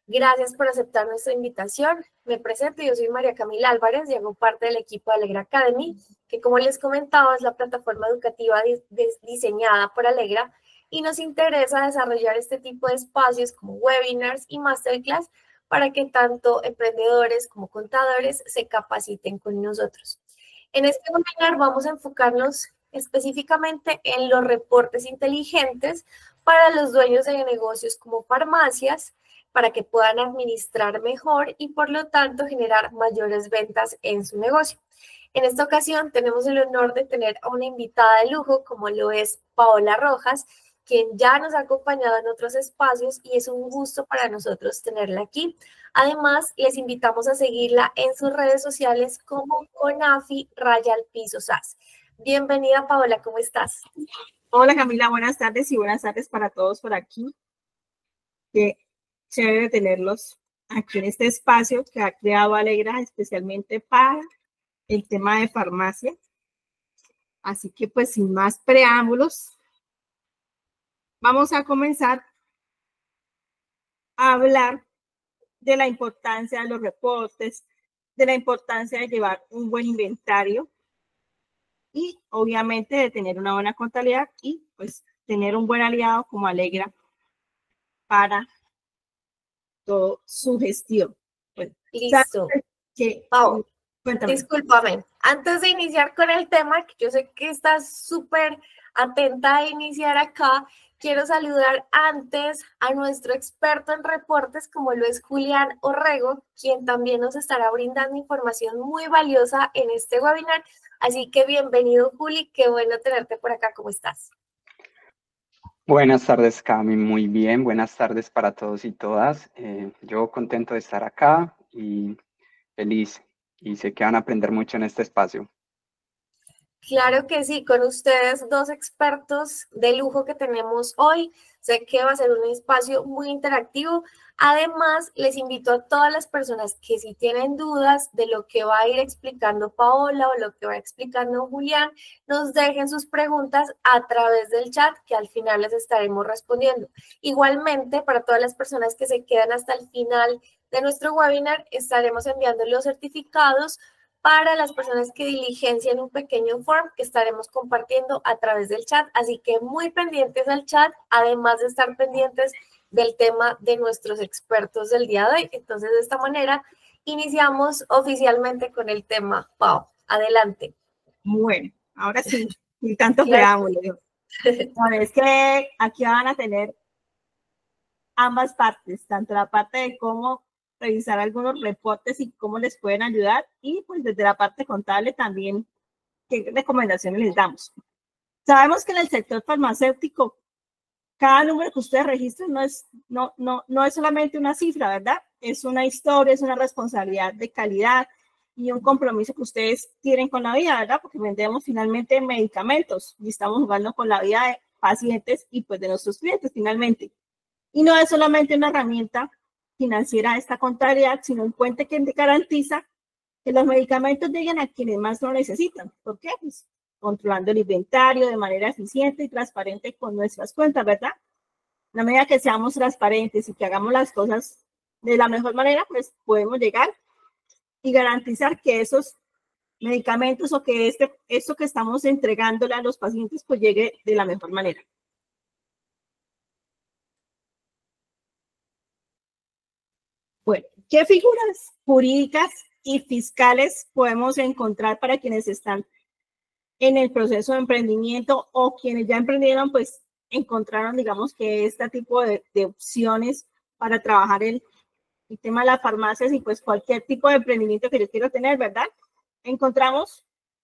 Gracias por aceptar nuestra invitación. Me presento, yo soy María Camila Álvarez y hago parte del equipo de Alegra Academy, que como les comentaba es la plataforma educativa diseñada por Alegra y nos interesa desarrollar este tipo de espacios como webinars y masterclass para que tanto emprendedores como contadores se capaciten con nosotros. En este webinar vamos a enfocarnos específicamente en los reportes inteligentes para los dueños de negocios como farmacias, para que puedan administrar mejor y por lo tanto generar mayores ventas en su negocio. En esta ocasión tenemos el honor de tener a una invitada de lujo como lo es Paola Rojas, quien ya nos ha acompañado en otros espacios y es un gusto para nosotros tenerla aquí. Además, les invitamos a seguirla en sus redes sociales como Conafi_SAS. Bienvenida, Paola, ¿cómo estás? Hola, Camila, buenas tardes y buenas tardes para todos por aquí. Qué chévere tenerlos aquí en este espacio que ha creado Alegra especialmente para el tema de farmacia. Así que, pues, sin más preámbulos, vamos a comenzar a hablar de la importancia de los reportes, de la importancia de llevar un buen inventario y, obviamente, de tener una buena contabilidad y, pues, tener un buen aliado como Alegra para todo su gestión. Bueno, listo. Pau, discúlpame. Antes de iniciar con el tema, que yo sé que estás súper atenta a iniciar acá, quiero saludar antes a nuestro experto en reportes, como lo es Julián Orrego, quien también nos estará brindando información muy valiosa en este webinar. Así que bienvenido, Juli. Qué bueno tenerte por acá. ¿Cómo estás? Buenas tardes, Cami. Muy bien. Buenas tardes para todos y todas. Yo contento de estar acá y feliz. Y sé que van a aprender mucho en este espacio. Claro que sí, con ustedes dos expertos de lujo que tenemos hoy. Sé que va a ser un espacio muy interactivo. Además, les invito a todas las personas que si tienen dudas de lo que va a ir explicando Paola o lo que va explicando Julián, nos dejen sus preguntas a través del chat que al final les estaremos respondiendo. Igualmente, para todas las personas que se quedan hasta el final de nuestro webinar, estaremos enviando los certificados para las personas que diligencian un pequeño form que estaremos compartiendo a través del chat. Así que muy pendientes al chat, además de estar pendientes del tema de nuestros expertos del día de hoy. Entonces, de esta manera, iniciamos oficialmente con el tema. Pau, adelante. Bueno, ahora sí, sin tanto preámbulo. Bueno, es que aquí van a tener ambas partes, tanto la parte de cómo revisar algunos reportes y cómo les pueden ayudar y pues desde la parte contable también qué recomendaciones les damos. Sabemos que en el sector farmacéutico cada número que ustedes registren no es solamente una cifra, ¿verdad? Es una historia, es una responsabilidad de calidad y un compromiso que ustedes tienen con la vida, ¿verdad? Porque vendemos finalmente medicamentos y estamos jugando con la vida de pacientes y pues de nuestros clientes finalmente. Y no es solamente una herramienta financiera esta contabilidad, sino un puente que garantiza que los medicamentos lleguen a quienes más lo necesitan. ¿Por qué? Pues controlando el inventario de manera eficiente y transparente con nuestras cuentas, ¿verdad? A medida que seamos transparentes y que hagamos las cosas de la mejor manera, pues podemos llegar y garantizar que esos medicamentos o que esto que estamos entregándole a los pacientes pues llegue de la mejor manera. Bueno, ¿qué figuras jurídicas y fiscales podemos encontrar para quienes están en el proceso de emprendimiento o quienes ya emprendieron, pues encontraron, digamos, que este tipo de opciones para trabajar el tema de las farmacias y pues cualquier tipo de emprendimiento que yo quiero tener, ¿verdad? Encontramos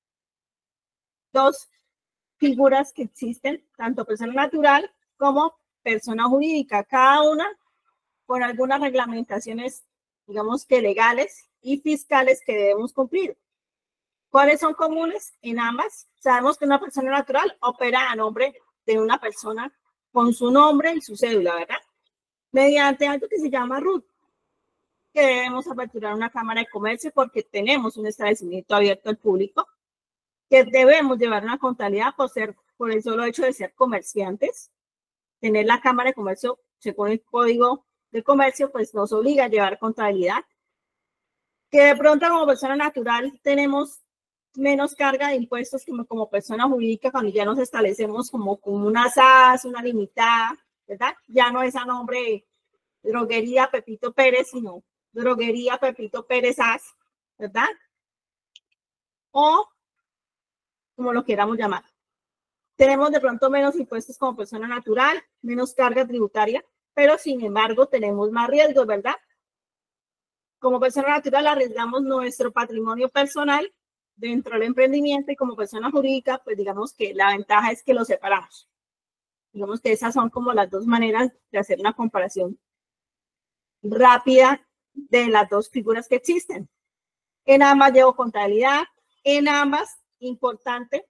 dos figuras que existen, tanto persona natural como persona jurídica, cada una con algunas reglamentaciones, digamos que legales y fiscales que debemos cumplir. ¿Cuáles son comunes en ambas? Sabemos que una persona natural opera a nombre de una persona con su nombre y su cédula, ¿verdad? Mediante algo que se llama RUT, que debemos aperturar una cámara de comercio porque tenemos un establecimiento abierto al público, que debemos llevar una contabilidad por el solo hecho de ser comerciantes, tener la cámara de comercio según el código de Comercio, pues nos obliga a llevar contabilidad. Que de pronto como persona natural tenemos menos carga de impuestos como persona jurídica cuando ya nos establecemos como una SAS, una limitada, ¿verdad? Ya no es a nombre de Droguería Pepito Pérez, sino Droguería Pepito Pérez SAS, ¿verdad? O como lo queramos llamar. Tenemos de pronto menos impuestos como persona natural, menos carga tributaria, pero sin embargo tenemos más riesgos, ¿verdad? Como persona natural arriesgamos nuestro patrimonio personal dentro del emprendimiento y como persona jurídica, pues digamos que la ventaja es que lo separamos. Digamos que esas son como las dos maneras de hacer una comparación rápida de las dos figuras que existen. En ambas llevo contabilidad, en ambas, importante,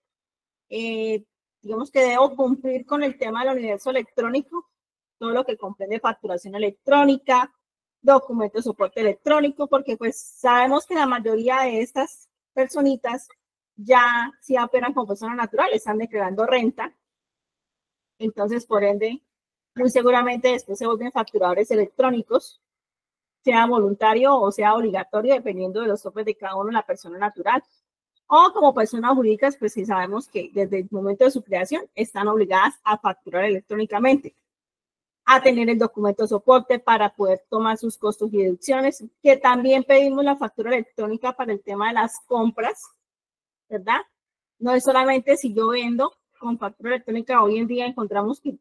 digamos que debo cumplir con el tema del universo electrónico, todo lo que comprende facturación electrónica, documentos de soporte electrónico, porque pues sabemos que la mayoría de estas personitas ya si operan como personas naturales, están declarando renta, entonces por ende, muy seguramente después se vuelven facturadores electrónicos, sea voluntario o sea obligatorio, dependiendo de los topes de cada uno de la persona natural. O como personas jurídicas, pues sí sabemos que desde el momento de su creación están obligadas a facturar electrónicamente, a tener el documento de soporte para poder tomar sus costos y deducciones, que también pedimos la factura electrónica para el tema de las compras, ¿verdad? No es solamente si yo vendo con factura electrónica, hoy en día encontramos que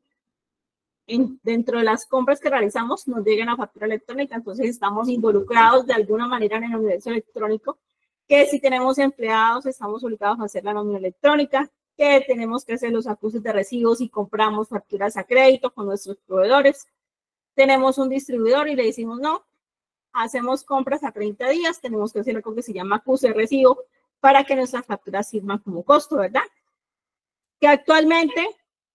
dentro de las compras que realizamos nos llegan a factura electrónica, entonces estamos involucrados de alguna manera en el universo electrónico, que si tenemos empleados estamos obligados a hacer la nómina electrónica, que tenemos que hacer los ajustes de recibos y compramos facturas a crédito con nuestros proveedores. Tenemos un distribuidor y le decimos no, hacemos compras a 30 días, tenemos que hacer algo que se llama acuse de recibo para que nuestras facturas sirvan como costo, ¿verdad? Que actualmente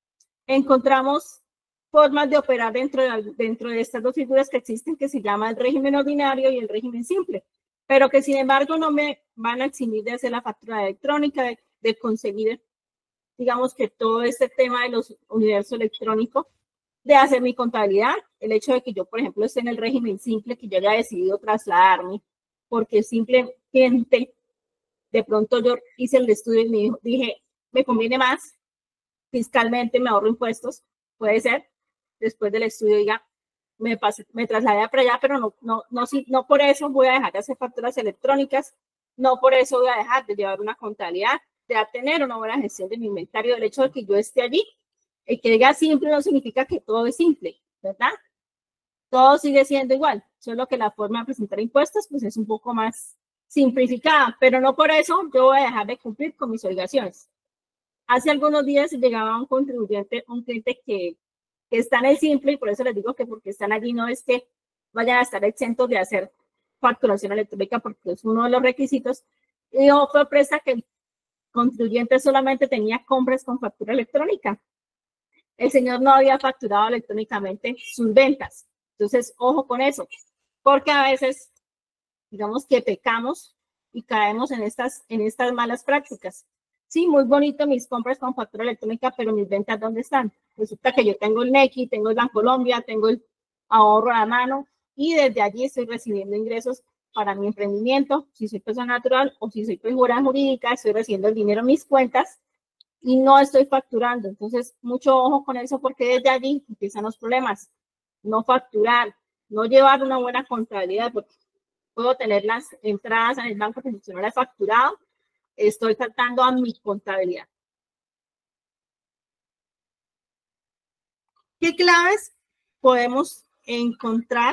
encontramos formas de operar dentro de estas dos figuras que existen, que se llama el régimen ordinario y el régimen simple, pero que sin embargo no me van a eximir de hacer la factura electrónica, de conseguir, digamos que todo este tema de los universos electrónicos, de hacer mi contabilidad, el hecho de que yo, por ejemplo, esté en el régimen simple, que yo haya decidido trasladarme, porque simplemente de pronto yo hice el estudio y dije, me conviene más, fiscalmente me ahorro impuestos, puede ser, después del estudio diga, me trasladé para allá, pero no por eso voy a dejar de hacer facturas electrónicas, no por eso voy a dejar de llevar una contabilidad, de tener una buena gestión de mi inventario. El hecho de que yo esté allí, el que diga simple no significa que todo es simple, ¿verdad? Todo sigue siendo igual, solo que la forma de presentar impuestos pues es un poco más simplificada, pero no por eso yo voy a dejar de cumplir con mis obligaciones. Hace algunos días llegaba un contribuyente, un cliente que está en el simple, y por eso les digo que porque están allí no es que vayan a estar exentos de hacer facturación electrónica, porque es uno de los requisitos. Y fue sorpresa que el contribuyente solamente tenía compras con factura electrónica. El señor no había facturado electrónicamente sus ventas. Entonces, ojo con eso, porque a veces, digamos que pecamos y caemos en estas malas prácticas. Sí, muy bonito mis compras con factura electrónica, pero mis ventas, ¿dónde están? Resulta que yo tengo el NECI, tengo el Bancolombia, tengo el ahorro a la mano y desde allí estoy recibiendo ingresos para mi emprendimiento. Si soy persona natural o si soy figura jurídica, estoy recibiendo el dinero en mis cuentas y no estoy facturando. Entonces, mucho ojo con eso porque desde allí empiezan los problemas. No facturar, no llevar una buena contabilidad, porque puedo tener las entradas en el banco que no las he facturado, estoy faltando a mi contabilidad. ¿Qué claves podemos encontrar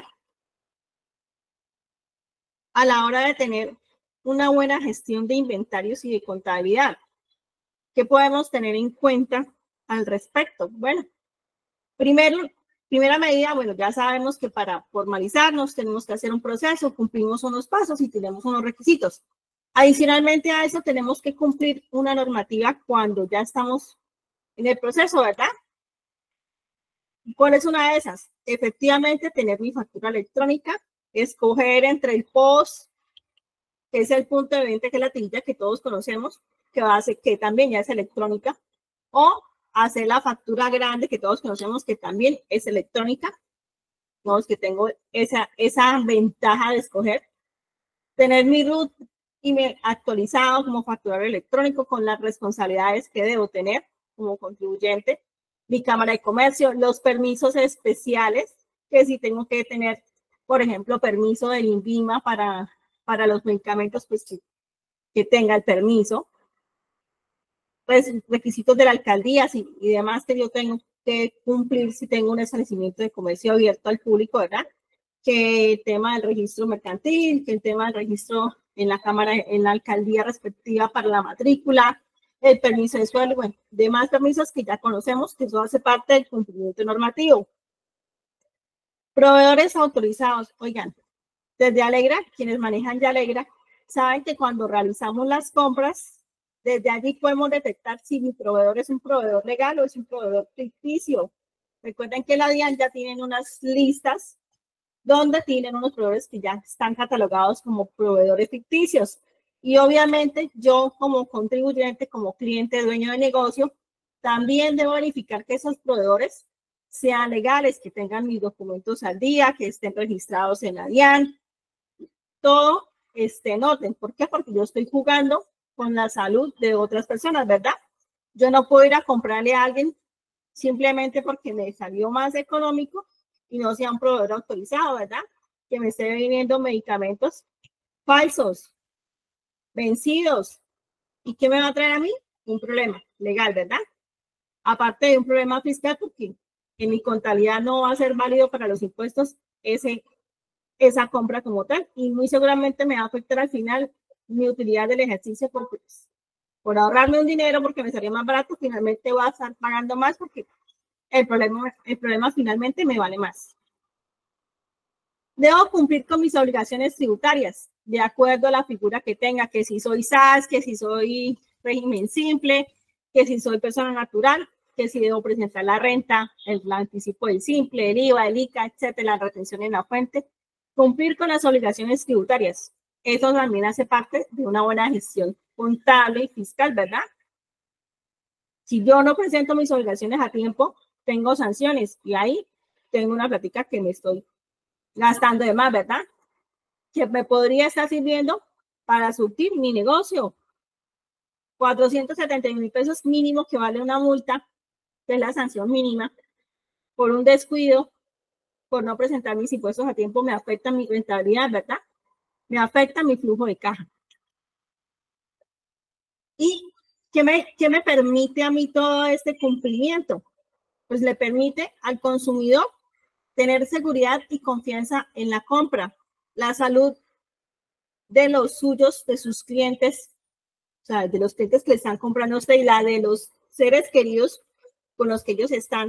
a la hora de tener una buena gestión de inventarios y de contabilidad? ¿Qué podemos tener en cuenta al respecto? Bueno, primera medida, bueno, ya sabemos que para formalizarnos tenemos que hacer un proceso, cumplimos unos pasos y tenemos unos requisitos. Adicionalmente a eso, tenemos que cumplir una normativa cuando ya estamos en el proceso, ¿verdad? ¿Cuál es una de esas? Efectivamente, tener mi factura electrónica, escoger entre el POS, que es el punto de venta, que es la tirilla que todos conocemos, que también ya es electrónica, o hacer la factura grande, que todos conocemos, que también es electrónica. digamos que tengo esa ventaja de escoger, tener mi RUT actualizado como facturario electrónico con las responsabilidades que debo tener como contribuyente, mi Cámara de Comercio, los permisos especiales, que si tengo que tener, por ejemplo, permiso del INVIMA para los medicamentos, pues que tenga el permiso, pues requisitos de la alcaldía y demás que yo tengo que cumplir si tengo un establecimiento de comercio abierto al público, ¿verdad? Que el tema del registro mercantil, que el tema del registro en la Cámara, en la alcaldía respectiva para la matrícula, el permiso de suelo, bueno, demás permisos que ya conocemos, que eso hace parte del cumplimiento normativo. Proveedores autorizados, oigan, desde Alegra, quienes manejan ya Alegra, saben que cuando realizamos las compras, desde allí podemos detectar si mi proveedor es un proveedor legal o es un proveedor ficticio. Recuerden que la DIAN ya tienen unas listas donde tienen unos proveedores que ya están catalogados como proveedores ficticios. Y obviamente yo como contribuyente, como cliente, dueño de negocio, también debo verificar que esos proveedores sean legales, que tengan mis documentos al día, que estén registrados en la DIAN, todo esté en orden. ¿Por qué? Porque yo estoy jugando con la salud de otras personas, ¿verdad? Yo no puedo ir a comprarle a alguien simplemente porque me salió más económico y no sea un proveedor autorizado, ¿verdad? Que me esté vendiendo medicamentos falsos, vencidos. ¿Y qué me va a traer a mí? Un problema legal, ¿verdad? Aparte de un problema fiscal, porque en mi contabilidad no va a ser válido para los impuestos esa compra como tal, y muy seguramente me va a afectar al final mi utilidad del ejercicio por ahorrarme un dinero porque me salía más barato, finalmente voy a estar pagando más porque el problema finalmente me vale más. Debo cumplir con mis obligaciones tributarias de acuerdo a la figura que tenga, que si soy SAS, que si soy régimen simple, que si soy persona natural, que si debo presentar la renta, el anticipo del simple, el IVA, el ICA, etcétera, la retención en la fuente. Cumplir con las obligaciones tributarias. Eso también hace parte de una buena gestión contable y fiscal, ¿verdad? Si yo no presento mis obligaciones a tiempo, tengo sanciones y ahí tengo una plática que me estoy gastando de más, ¿verdad? Que me podría estar sirviendo para surtir mi negocio. 471 pesos mínimo que vale una multa, que es la sanción mínima, por un descuido, por no presentar mis impuestos a tiempo, me afecta mi rentabilidad, ¿verdad? Me afecta mi flujo de caja. ¿Y qué me permite a mí todo este cumplimiento? Pues le permite al consumidor tener seguridad y confianza en la compra, la salud de los suyos, de sus clientes, o sea, de los clientes que le están comprando a usted y la de los seres queridos con los que ellos están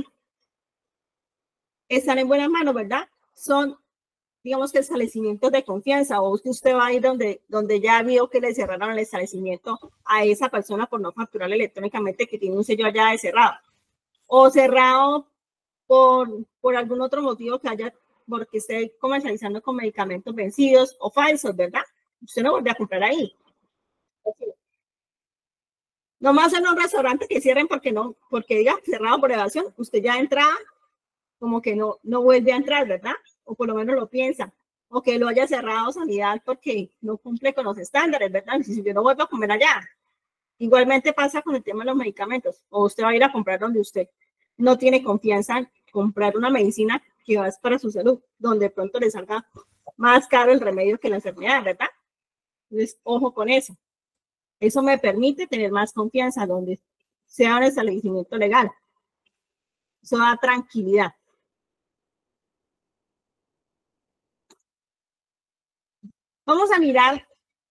en buenas manos, ¿verdad? Son, digamos que establecimientos de confianza, o usted va a ir donde ya vio que le cerraron el establecimiento a esa persona por no facturar electrónicamente, que tiene un sello allá de cerrado, o cerrado por algún otro motivo que haya, porque esté comercializando con medicamentos vencidos o falsos, ¿verdad? Usted no vuelve a comprar ahí. Nomás en un restaurante que cierren porque diga cerrado por evasión, usted ya entra como que no vuelve a entrar, ¿verdad? O por lo menos lo piensa. O que lo haya cerrado sanidad porque no cumple con los estándares, ¿verdad? Si yo no vuelvo a comer allá. Igualmente pasa con el tema de los medicamentos. O usted va a ir a comprar donde usted no tiene confianza en comprar una medicina que va para su salud, donde pronto le salga más caro el remedio que la enfermedad, ¿verdad? Entonces, ojo con eso. Eso me permite tener más confianza donde sea un establecimiento legal. Eso da tranquilidad. Vamos a mirar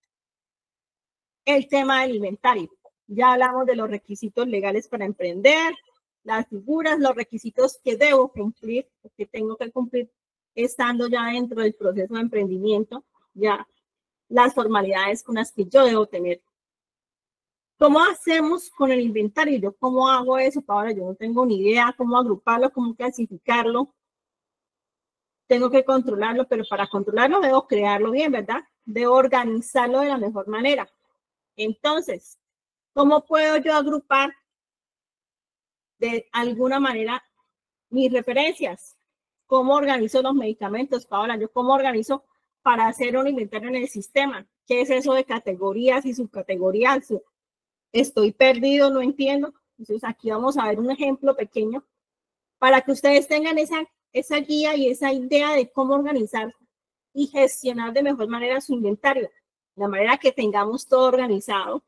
el tema del inventario. Ya hablamos de los requisitos legales para emprender, las figuras, los requisitos que debo cumplir, que tengo que cumplir estando ya dentro del proceso de emprendimiento, ya las formalidades con las que yo debo tener. ¿Cómo hacemos con el inventario? ¿Yo cómo hago eso? Ahora yo no tengo ni idea cómo agruparlo, cómo clasificarlo. Tengo que controlarlo, pero para controlarlo debo crearlo bien, ¿verdad? Debo organizarlo de la mejor manera. Entonces, ¿cómo puedo yo agrupar de alguna manera mis referencias? ¿Cómo organizo los medicamentos, Paola? ¿Yo cómo organizo para hacer un inventario en el sistema? ¿Qué es eso de categorías y subcategorías? Estoy perdido, no entiendo. Entonces aquí vamos a ver un ejemplo pequeño para que ustedes tengan esa guía y esa idea de cómo organizar y gestionar de mejor manera su inventario. De manera que tengamos todo organizado,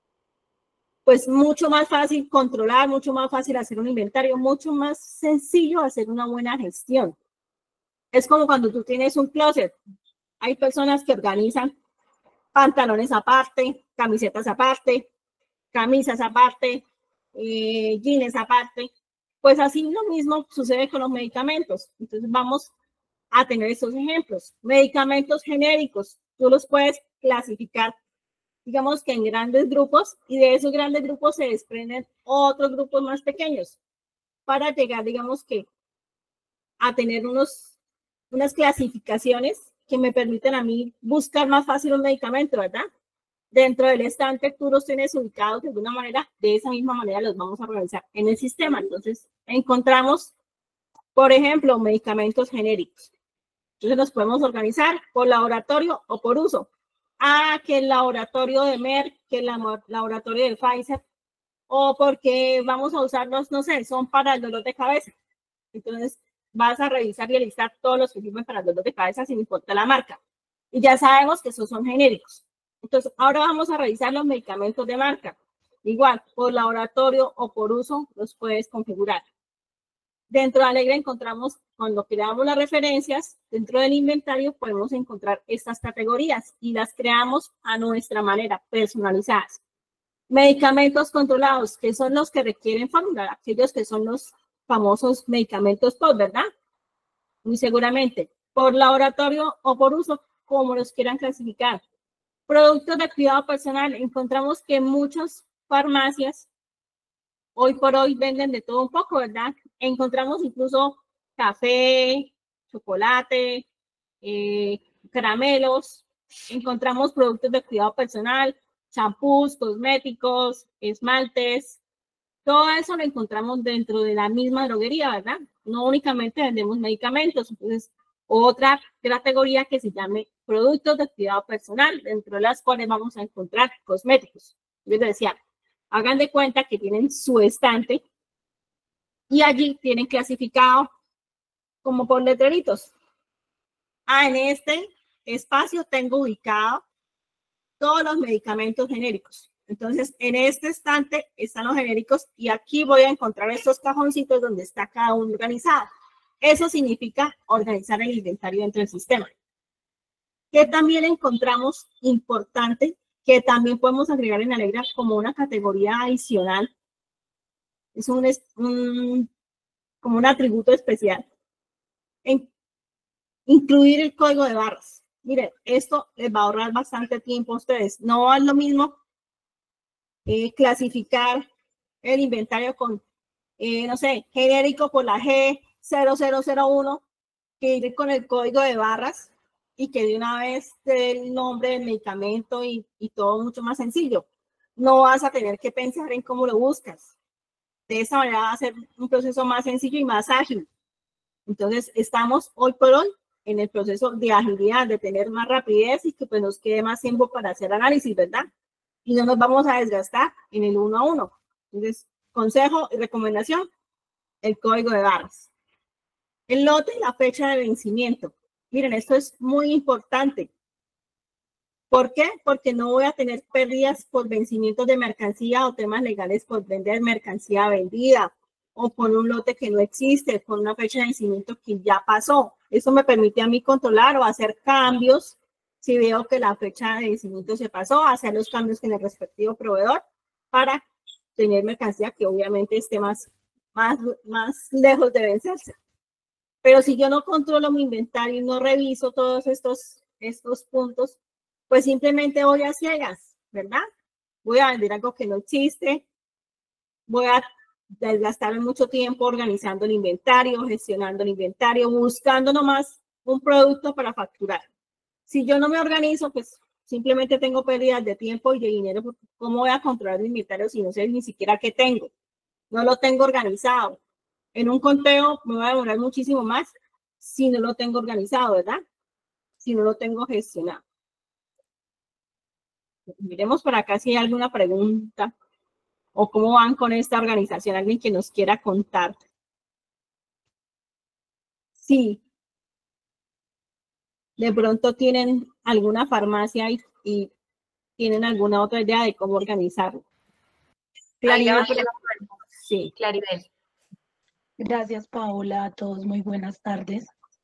pues mucho más fácil controlar, mucho más fácil hacer un inventario, mucho más sencillo hacer una buena gestión. Es como cuando tú tienes un closet. Hay personas que organizan pantalones aparte, camisetas aparte, camisas aparte, jeans aparte. Pues así lo mismo sucede con los medicamentos. Entonces vamos a tener estos ejemplos. Medicamentos genéricos, tú los puedes clasificar, digamos que en grandes grupos, y de esos grandes grupos se desprenden otros grupos más pequeños para llegar, digamos que, a tener unas clasificaciones que me permiten a mí buscar más fácil un medicamento, ¿verdad? Dentro del estante tú los tienes ubicados de alguna manera, de esa misma manera los vamos a organizar en el sistema. Entonces encontramos, por ejemplo, medicamentos genéricos. Entonces los podemos organizar por laboratorio o por uso. Que el laboratorio de Merck, que el laboratorio de Pfizer, o porque vamos a usarlos, no sé, son para el dolor de cabeza. Entonces vas a revisar y listar todos los que sirven para el dolor de cabeza sin importar la marca. Y ya sabemos que esos son genéricos. Entonces, ahora vamos a revisar los medicamentos de marca. Igual, por laboratorio o por uso, los puedes configurar. Dentro de Alegra encontramos, cuando creamos las referencias, dentro del inventario podemos encontrar estas categorías y las creamos a nuestra manera, personalizadas. Medicamentos controlados, que son los que requieren formular, aquellos que son los famosos medicamentos POT, ¿verdad? Muy seguramente. Por laboratorio o por uso, como los quieran clasificar. Productos de cuidado personal, encontramos que muchas farmacias hoy por hoy venden de todo un poco, ¿verdad? Encontramos incluso café, chocolate, caramelos, encontramos productos de cuidado personal, champús, cosméticos, esmaltes, todo eso lo encontramos dentro de la misma droguería, ¿verdad? No únicamente vendemos medicamentos, entonces otra categoría que se llame productos de cuidado personal, dentro de las cuales vamos a encontrar cosméticos. Yo les decía, hagan de cuenta que tienen su estante y allí tienen clasificado como por letreritos. En este espacio tengo ubicado todos los medicamentos genéricos. Entonces, en este estante están los genéricos y aquí voy a encontrar estos cajoncitos donde está cada uno organizado. Eso significa organizar el inventario dentro del sistema. Que también encontramos importante, que también podemos agregar en Alegra como una categoría adicional. Es como un atributo especial. Incluir el código de barras. Miren, esto les va a ahorrar bastante tiempo a ustedes. No es lo mismo clasificar el inventario con, no sé, genérico por la G0001, que ir con el código de barras y que de una vez dé el nombre del medicamento y todo mucho más sencillo. No vas a tener que pensar en cómo lo buscas. De esa manera va a ser un proceso más sencillo y más ágil. Entonces, estamos hoy por hoy en el proceso de agilidad, de tener más rapidez y que pues nos quede más tiempo para hacer análisis, ¿verdad? Y no nos vamos a desgastar en el 1 a 1. Entonces, consejo y recomendación, el código de barras. El lote y la fecha de vencimiento. Miren, esto es muy importante. ¿Por qué? Porque no voy a tener pérdidas por vencimientos de mercancía o temas legales por vender mercancía vendida o por un lote que no existe, por una fecha de vencimiento que ya pasó. Eso me permite a mí controlar o hacer cambios si veo que la fecha de vencimiento se pasó, hacer los cambios en el respectivo proveedor para tener mercancía que obviamente esté más lejos de vencerse. Pero si yo no controlo mi inventario y no reviso todos estos puntos, pues simplemente voy a ciegas, ¿verdad? Voy a vender algo que no existe, voy a desgastarme mucho tiempo organizando el inventario, gestionando el inventario, buscando nomás un producto para facturar. Si yo no me organizo, pues simplemente tengo pérdidas de tiempo y de dinero. ¿Cómo voy a controlar mi inventario si no sé ni siquiera qué tengo? No lo tengo organizado. En un conteo me va a demorar muchísimo más si no lo tengo organizado, ¿verdad? Si no lo tengo gestionado. Miremos por acá si hay alguna pregunta o cómo van con esta organización, alguien que nos quiera contar. Sí. De pronto tienen alguna farmacia y tienen alguna otra idea de cómo organizarlo. Claribel. Sí. Claribel. Gracias, Paola. A todos, muy buenas tardes.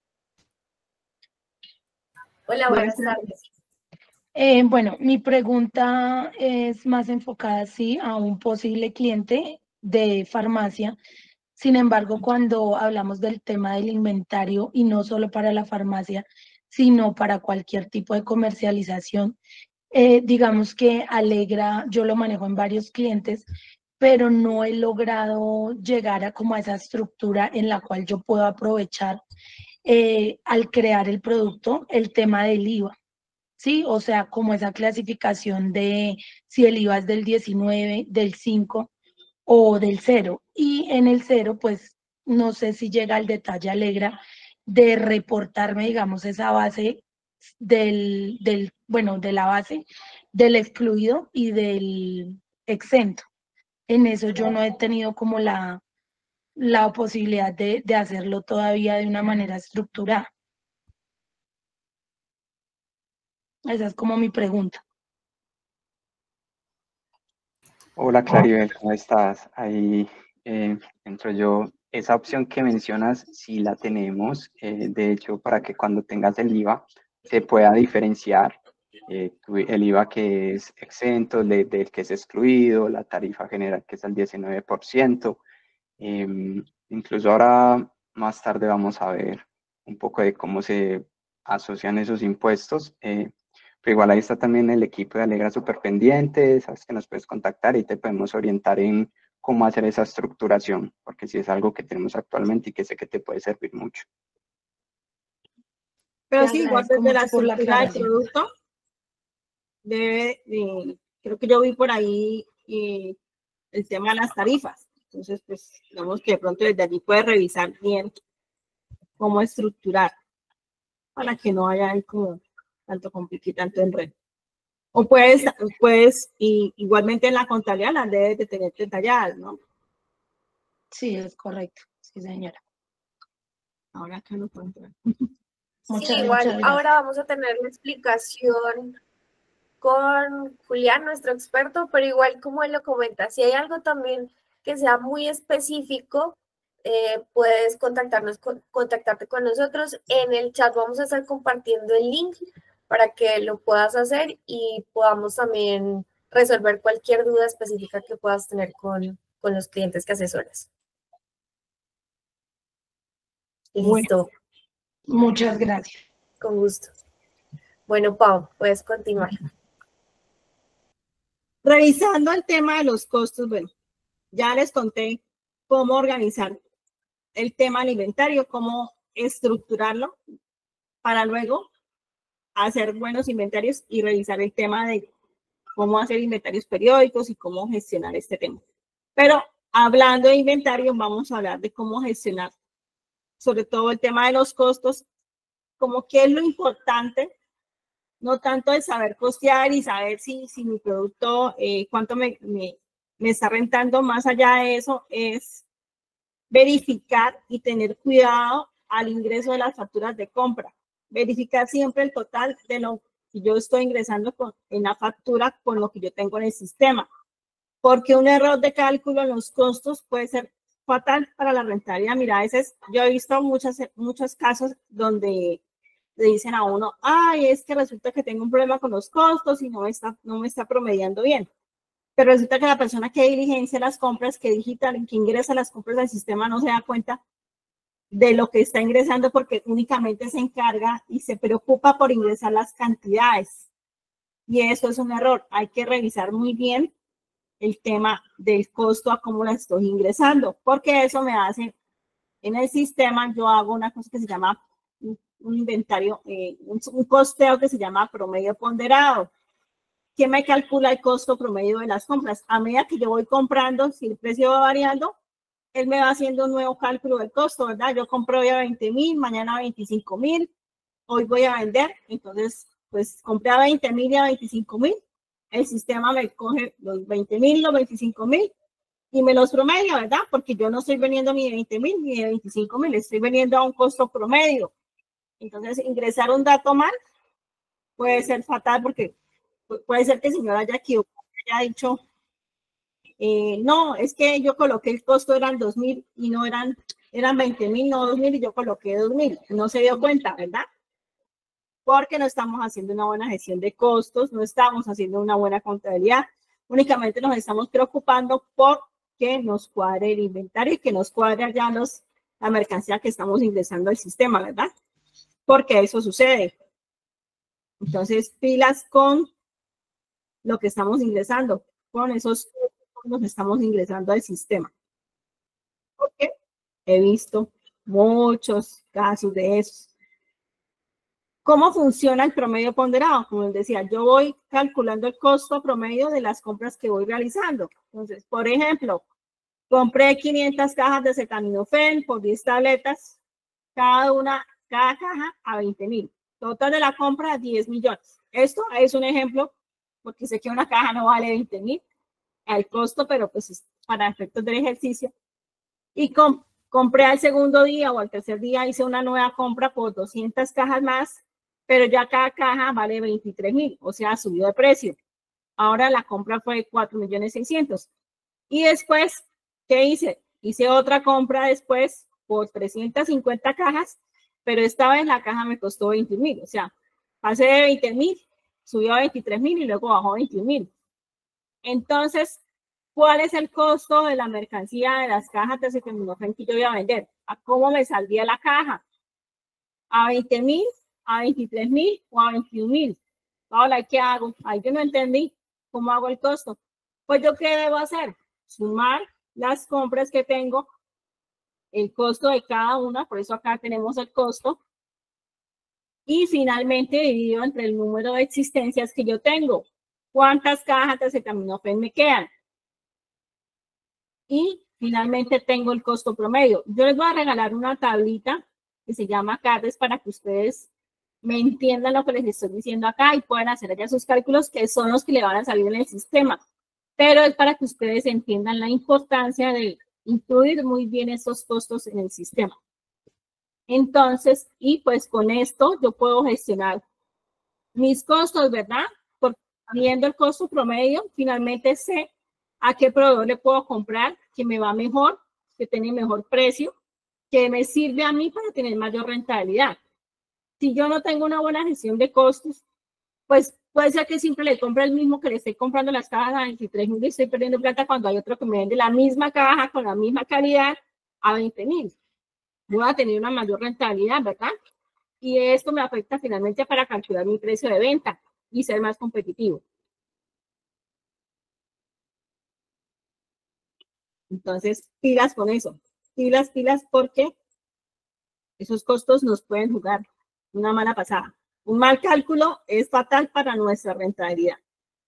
Hola, buenas tardes. Bueno, mi pregunta es más enfocada, sí, a un posible cliente de farmacia. Sin embargo, cuando hablamos del tema del inventario, y no solo para la farmacia, sino para cualquier tipo de comercialización, digamos que Alegra, yo lo manejo en varios clientes, pero no he logrado llegar a como a esa estructura en la cual yo puedo aprovechar al crear el producto, el tema del IVA. ¿Sí? O sea, como esa clasificación de si el IVA es del 19, del 5 o del 0. Y en el 0, pues, no sé si llega al detalle Alegra de reportarme, digamos, esa base bueno, de la base, del excluido y del exento. En eso yo no he tenido como la posibilidad de hacerlo todavía de una manera estructurada. Esa es como mi pregunta. Hola Claribel, ¿cómo estás? Ahí entro yo. Esa opción que mencionas, sí la tenemos. De hecho, para que cuando tengas el IVA se pueda diferenciar el IVA que es exento del que es excluido, la tarifa general que es al 19%. Incluso ahora más tarde vamos a ver un poco de cómo se asocian esos impuestos. Pero igual ahí está también el equipo de Alegra súper pendiente, sabes que nos puedes contactar y te podemos orientar en cómo hacer esa estructuración, porque sí es algo que tenemos actualmente y que sé que te puede servir mucho. Pero sí, igual desde la estructura del producto, creo que yo vi por ahí el tema de las tarifas. Entonces, pues, digamos que de pronto desde allí puedes revisar bien cómo estructurar para que no haya ahí como tanto complique, tanto enredo. O puedes igualmente en la contabilidad las debes de tener detalladas, ¿no? Sí, es correcto. Sí, señora. Ahora acá no puedo entrar. Sí, igual ahora vamos a tener una explicación con Julián, nuestro experto, pero igual como él lo comenta, si hay algo también que sea muy específico, puedes contactarte con nosotros. En el chat vamos a estar compartiendo el link para que lo puedas hacer y podamos también resolver cualquier duda específica que puedas tener con los clientes que asesoras. Listo. Muchas gracias. Con gusto. Bueno, Pau, puedes continuar. Revisando el tema de los costos, bueno, ya les conté cómo organizar el tema del inventario, cómo estructurarlo para luego hacer buenos inventarios y revisar el tema de cómo hacer inventarios periódicos y cómo gestionar este tema. Pero hablando de inventario, vamos a hablar de cómo gestionar sobre todo el tema de los costos, como qué es lo importante, no tanto de saber costear y saber si mi producto, cuánto me está rentando. Más allá de eso, es verificar y tener cuidado al ingreso de las facturas de compra. Verificar siempre el total de lo que yo estoy ingresando en la factura con lo que yo tengo en el sistema. Porque un error de cálculo en los costos puede ser fatal para la rentabilidad. Mira, a veces yo he visto muchos casos donde le dicen a uno, ay, es que resulta que tengo un problema con los costos y no me está promediando bien. Pero resulta que la persona que diligencia las compras, que ingresa las compras al sistema, no se da cuenta de lo que está ingresando porque únicamente se encarga y se preocupa por ingresar las cantidades. Y eso es un error. Hay que revisar muy bien el tema del costo a cómo la estoy ingresando, porque eso me hace, en el sistema yo hago una cosa que se llama un inventario, un costeo que se llama promedio ponderado, que me calcula el costo promedio de las compras. A medida que yo voy comprando, si el precio va variando, él me va haciendo un nuevo cálculo del costo, ¿verdad? Yo compro hoy a 20.000, mañana a 25.000, hoy voy a vender, entonces, pues compré a 20.000 y a 25.000, el sistema me coge los 20.000, los 25.000 y me los promedia, ¿verdad? Porque yo no estoy vendiendo ni de 20.000 ni de 25.000, estoy vendiendo a un costo promedio. Entonces, ingresar un dato mal puede ser fatal porque puede ser que el señor haya dicho, no, es que yo coloqué el costo eran 2.000 y no eran 20.000, no 2.000 y yo coloqué 2.000. No se dio cuenta, ¿verdad? Porque no estamos haciendo una buena gestión de costos, no estamos haciendo una buena contabilidad, únicamente nos estamos preocupando por que nos cuadre el inventario y que nos cuadre ya la mercancía que estamos ingresando al sistema, ¿verdad? Porque eso sucede. Entonces, pilas con lo que estamos ingresando, con esos nos estamos ingresando al sistema. Porque he visto muchos casos de esos. ¿Cómo funciona el promedio ponderado? Como les decía, yo voy calculando el costo promedio de las compras que voy realizando. Entonces, por ejemplo, compré 500 cajas de acetaminofén por 10 tabletas, cada caja a 20.000. Total de la compra, 10 millones. Esto es un ejemplo, porque sé que una caja no vale 20.000 al costo, pero pues es para efectos del ejercicio. Y compré al segundo día o al tercer día, hice una nueva compra por 200 cajas más, pero ya cada caja vale 23.000, o sea, subió de precio. Ahora la compra fue 4.600.000. Y después, ¿qué hice? Hice otra compra después por 350 cajas, pero esta vez la caja me costó 20.000, o sea, pasé de 20.000, subió a 23.000 y luego bajó a 21.000. Entonces, ¿cuál es el costo de la mercancía de las cajas de acetaminofén que yo voy a vender? ¿A cómo me saldría la caja? ¿A 20.000, a 23.000 o a 21.000? Ahora, ¿qué hago? Ahí yo no entendí cómo hago el costo. Pues yo, ¿qué debo hacer? Sumar las compras que tengo, el costo de cada una, por eso acá tenemos el costo, y finalmente dividido entre el número de existencias que yo tengo. ¿Cuántas cajas de acetaminofén me quedan? Y finalmente tengo el costo promedio. Yo les voy a regalar una tablita que se llama CARDES para que ustedes me entiendan lo que les estoy diciendo acá y puedan hacer allá sus cálculos, que son los que le van a salir en el sistema. Pero es para que ustedes entiendan la importancia de incluir muy bien esos costos en el sistema. Entonces, y pues con esto yo puedo gestionar mis costos, ¿verdad? Porque viendo el costo promedio, finalmente sé a qué proveedor le puedo comprar, que me va mejor, que tiene mejor precio, que me sirve a mí para tener mayor rentabilidad. Si yo no tengo una buena gestión de costos, pues puede ser que siempre le compre el mismo que le estoy comprando las cajas a 23.000 y estoy perdiendo plata cuando hay otro que me vende la misma caja con la misma calidad a 20.000. Voy a tener una mayor rentabilidad, ¿verdad? Y esto me afecta finalmente para calcular mi precio de venta y ser más competitivo. Entonces, pilas con eso. Pilas, porque esos costos nos pueden jugar una mala pasada. Un mal cálculo es fatal para nuestra rentabilidad.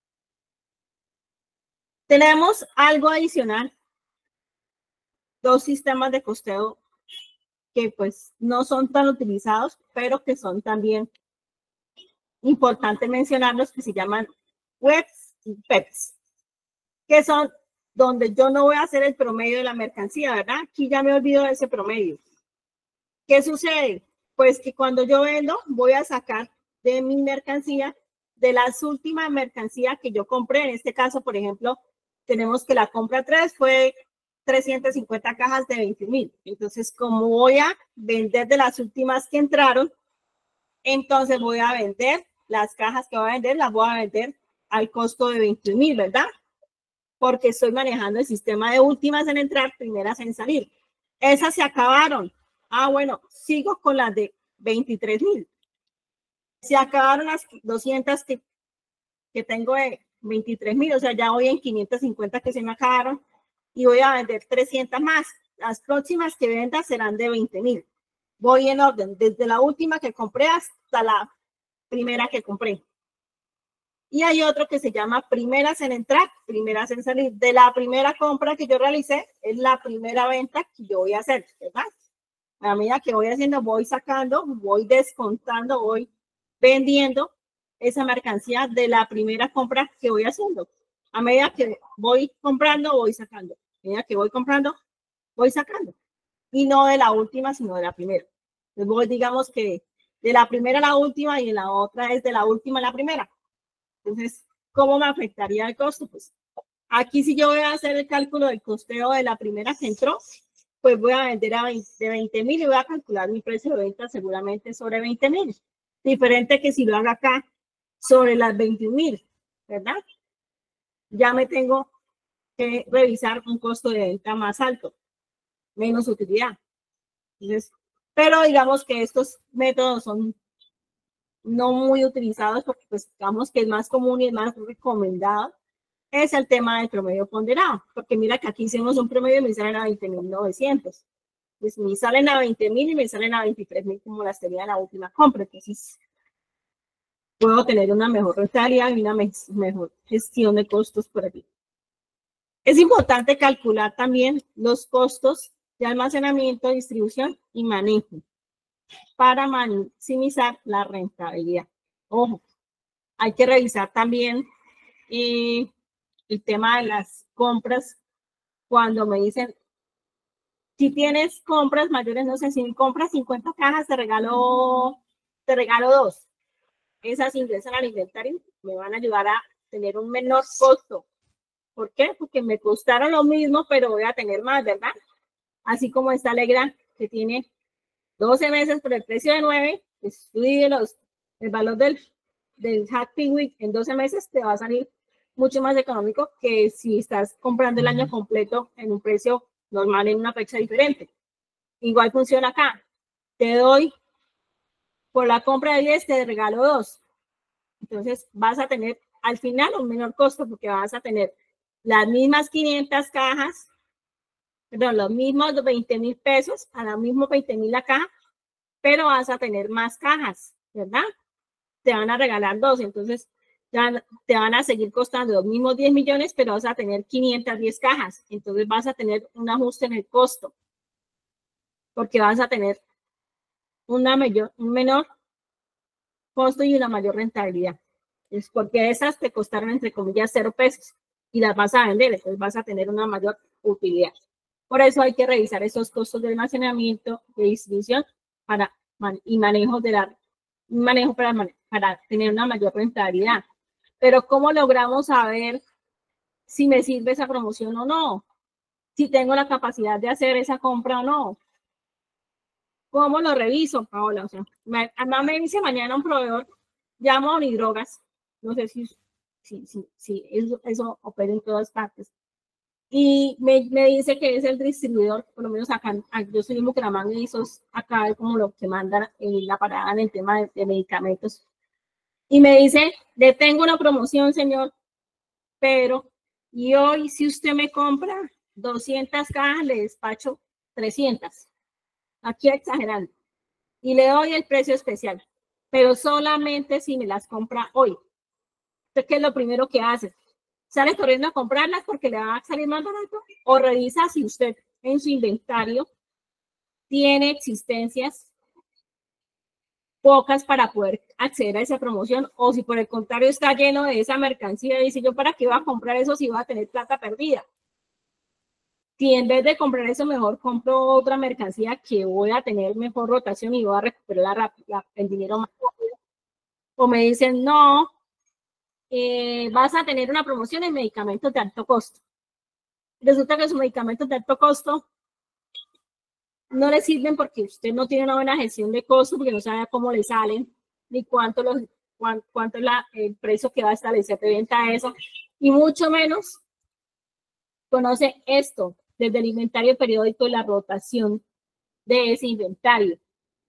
Tenemos algo adicional. Dos sistemas de costeo que pues no son tan utilizados, pero que son también importantes mencionarlos, que se llaman WEPs y PEPs, que son donde yo no voy a hacer el promedio de la mercancía, ¿verdad? Aquí ya me olvido de ese promedio. ¿Qué sucede? Pues que cuando yo vendo, voy a sacar de mi mercancía, de las últimas mercancías que yo compré. En este caso, por ejemplo, tenemos que la compra 3 fue 350 cajas de 20.000. Entonces, como voy a vender de las últimas que entraron, entonces voy a vender las cajas que voy a vender, las voy a vender al costo de 21.000, ¿verdad? Porque estoy manejando el sistema de últimas en entrar, primeras en salir. Esas se acabaron. Ah, bueno, sigo con las de 23.000. Se acabaron las 200 que tengo de 23.000, o sea, ya voy en 550 que se me acabaron y voy a vender 300 más. Las próximas que venda serán de 20.000. Voy en orden, desde la última que compré hasta la primera que compré. Y hay otro que se llama primeras en entrar, primeras en salir. De la primera compra que yo realicé, es la primera venta que yo voy a hacer, ¿verdad? A medida que voy haciendo, voy sacando, voy descontando, voy vendiendo esa mercancía de la primera compra que voy haciendo. A medida que voy comprando, voy sacando. A medida que voy comprando, voy sacando. Y no de la última, sino de la primera. Entonces voy, digamos que de la primera a la última y en la otra es de la última a la primera. Entonces, ¿cómo me afectaría el costo? Pues aquí si yo voy a hacer el cálculo del costeo de la primera que entró, pues voy a vender de 20,000 y voy a calcular mi precio de venta seguramente sobre 20,000. Diferente que si lo hago acá sobre las 21,000, ¿verdad? Ya me tengo que revisar un costo de venta más alto, menos utilidad. Entonces, pero digamos que estos métodos son no muy utilizados porque pues digamos que es más común y es más recomendado es el tema del promedio ponderado, porque mira que aquí hicimos un promedio y me salen a 20,900. Pues me salen a 20,000 y me salen a 23,000 como las tenía en la última compra. Entonces, puedo tener una mejor rentabilidad y una mejor gestión de costos por aquí. Es importante calcular también los costos de almacenamiento, distribución y manejo para maximizar la rentabilidad. Ojo, hay que revisar también el tema de las compras. Cuando me dicen, si tienes compras mayores, no sé, si compras 50 cajas, te regalo 2. Esas ingresan al inventario, me van a ayudar a tener un menor costo. ¿Por qué? Porque me costaron lo mismo, pero voy a tener más, ¿verdad? Así como esta Alegra, que tiene 12 meses por el precio de 9, pues tú divides el valor del Happy Week en 12 meses, te va a salir mucho más económico que si estás comprando el año completo en un precio normal en una fecha diferente. Igual funciona acá. Te doy por la compra de 10, te regalo 2. Entonces vas a tener al final un menor costo porque vas a tener las mismas 500 cajas, perdón, los mismos 20,000 pesos, a los mismos 20,000 la caja, pero vas a tener más cajas, ¿verdad? Te van a regalar 2, entonces ya te van a seguir costando los mismos 10 millones, pero vas a tener 510 cajas. Entonces vas a tener un ajuste en el costo, porque vas a tener un menor costo y una mayor rentabilidad. Es porque esas te costaron, entre comillas, 0 pesos y las vas a vender, entonces vas a tener una mayor utilidad. Por eso hay que revisar esos costos de almacenamiento, de distribución y manejo para tener una mayor rentabilidad. Pero ¿cómo logramos saber si me sirve esa promoción o no? Si tengo la capacidad de hacer esa compra o no. ¿Cómo lo reviso, Paola? O sea, además me dice mañana un proveedor, llamo a Unidrogas, no sé si eso opera en todas partes. Y me dice que es el distribuidor, por lo menos acá, yo soy en Bucaramanga y eso es acá como lo que mandan en la parada en el tema de medicamentos. Y me dice, le tengo una promoción, señor, pero y hoy si usted me compra 200 cajas, le despacho 300. Aquí exagerando. Y le doy el precio especial, pero solamente si me las compra hoy. ¿Usted qué es lo primero que hace? ¿Sale corriendo a comprarlas porque le va a salir más barato? ¿O revisa si usted en su inventario tiene existencias pocas para poder acceder a esa promoción? O si por el contrario está lleno de esa mercancía y dice, ¿yo para qué voy a comprar eso si voy a tener plata perdida? Si en vez de comprar eso, mejor compro otra mercancía que voy a tener mejor rotación y voy a recuperar el dinero más rápido. O me dicen, no, vas a tener una promoción en medicamentos de alto costo. Resulta que sus medicamentos de alto costo no le sirven porque usted no tiene una buena gestión de costos, porque no sabe cómo le salen, ni cuánto es el precio que va a establecer de venta a eso, y mucho menos conoce esto desde el inventario periódico y la rotación de ese inventario.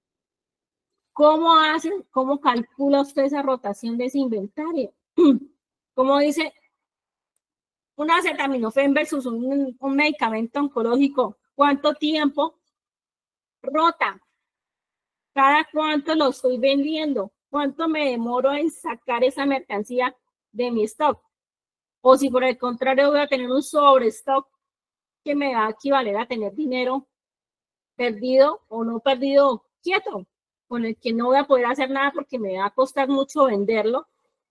¿Cómo calcula usted esa rotación de ese inventario? Como dice, un acetaminofén versus un medicamento oncológico, ¿cuánto tiempo rota? ¿Cada cuánto lo estoy vendiendo? ¿Cuánto me demoro en sacar esa mercancía de mi stock. O si por el contrario voy a tener un sobrestock que me va a equivaler a tener dinero perdido o no perdido quieto, con el que no voy a poder hacer nada porque me va a costar mucho venderlo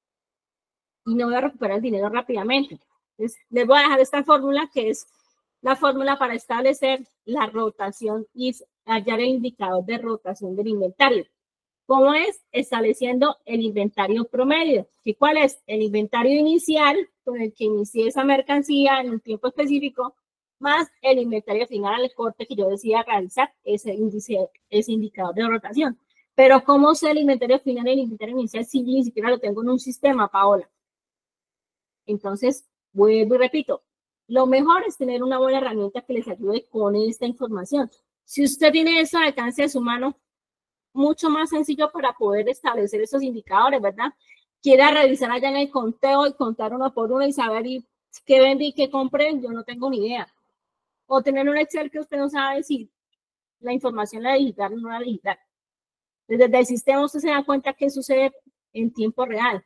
y no voy a recuperar el dinero rápidamente. Entonces, les voy a dejar esta fórmula, que es la fórmula para establecer la rotación y hallar el indicador de rotación del inventario. ¿Cómo es? Estableciendo el inventario promedio. ¿Y cuál es? El inventario inicial con el que inicié esa mercancía en un tiempo específico, más el inventario final al corte que yo decía realizar, ese índice, ese indicador de rotación. Pero ¿cómo sé el inventario final y el inventario inicial si ni siquiera lo tengo en un sistema, Paola? Entonces, vuelvo y repito, lo mejor es tener una buena herramienta que les ayude con esta información. Si usted tiene eso al alcance de su mano, mucho más sencillo para poder establecer esos indicadores, ¿verdad? Quiera revisar allá en el conteo y contar uno por uno y saber qué vendí y qué compré, yo no tengo ni idea. O tener un Excel que usted no sabe si la información la digital o no la digital. Desde el sistema usted se da cuenta que sucede en tiempo real.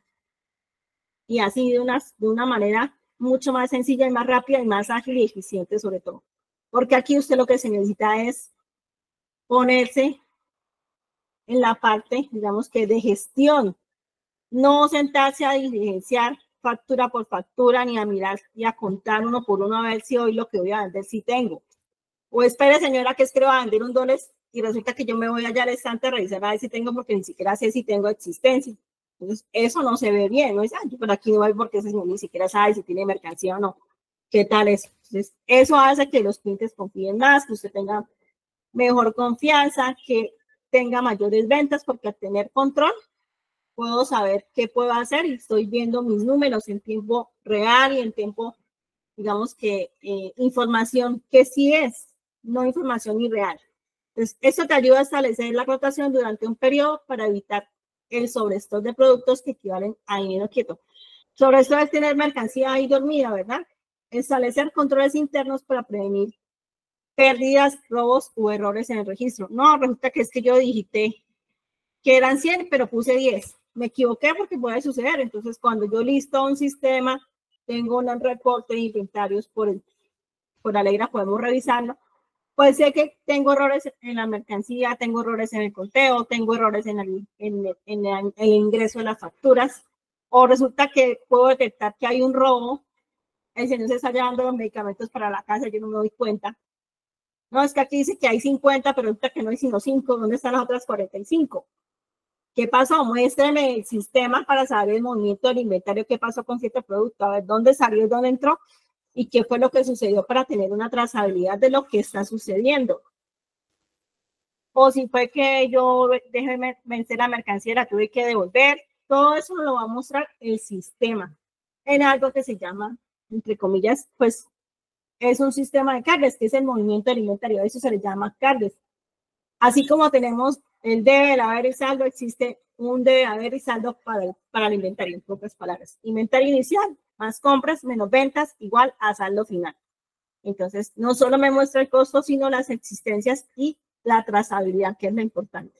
Y así de una manera mucho más sencilla y más rápida y más ágil y eficiente sobre todo. Porque aquí usted lo que se necesita es ponerse en la parte, digamos que de gestión, no sentarse a diligenciar factura por factura, ni a mirar y a contar uno por uno a ver si hoy lo que voy a vender sí tengo. O espere, señora, que es que le va a vender $1 y resulta que yo me voy allá al estante a revisar a ver si tengo, porque ni siquiera sé si tengo existencia. Entonces, eso no se ve bien, no es, yo por aquí no voy porque ese señor ni siquiera sabe si tiene mercancía o no. ¿Qué tal eso? Entonces, eso hace que los clientes confíen más, que usted tenga mejor confianza, que tenga mayores ventas, porque al tener control puedo saber qué puedo hacer y estoy viendo mis números en tiempo real y en tiempo, digamos que información que sí es, no información irreal. Entonces, eso te ayuda a establecer la rotación durante un periodo para evitar el sobrestock de productos que equivalen a dinero quieto. Sobrestock es tener mercancía ahí dormida, ¿verdad? Establecer controles internos para prevenir pérdidas, robos o errores en el registro. No, resulta que es que yo digité que eran 100, pero puse 10. Me equivoqué porque puede suceder. Entonces, cuando yo listo un sistema, tengo un reporte de inventarios por Alegra, podemos revisarlo. Pues sé que tengo errores en la mercancía, tengo errores en el conteo, tengo errores en el ingreso de las facturas, o resulta que puedo detectar que hay un robo, el señor se está llevando los medicamentos para la casa, yo no me doy cuenta. No, es que aquí dice que hay 50, pero resulta que no hay sino 5, ¿dónde están las otras 45? ¿Qué pasó? Muéstrame el sistema para saber el movimiento del inventario, qué pasó con cierto producto, a ver dónde salió, dónde entró, y qué fue lo que sucedió para tener una trazabilidad de lo que está sucediendo. O si fue que yo dejé vencer la mercancía, la tuve que devolver. Todo eso lo va a mostrar el sistema en algo que se llama, entre comillas, pues es un sistema de cargas, que es el movimiento del inventario. Eso se le llama cargas. Así como tenemos el debe, el haber y saldo, existe un debe, haber y saldo para el inventario, en pocas palabras. Inventario inicial más compras menos ventas igual a saldo final. Entonces, no solo me muestra el costo, sino las existencias y la trazabilidad, que es lo importante.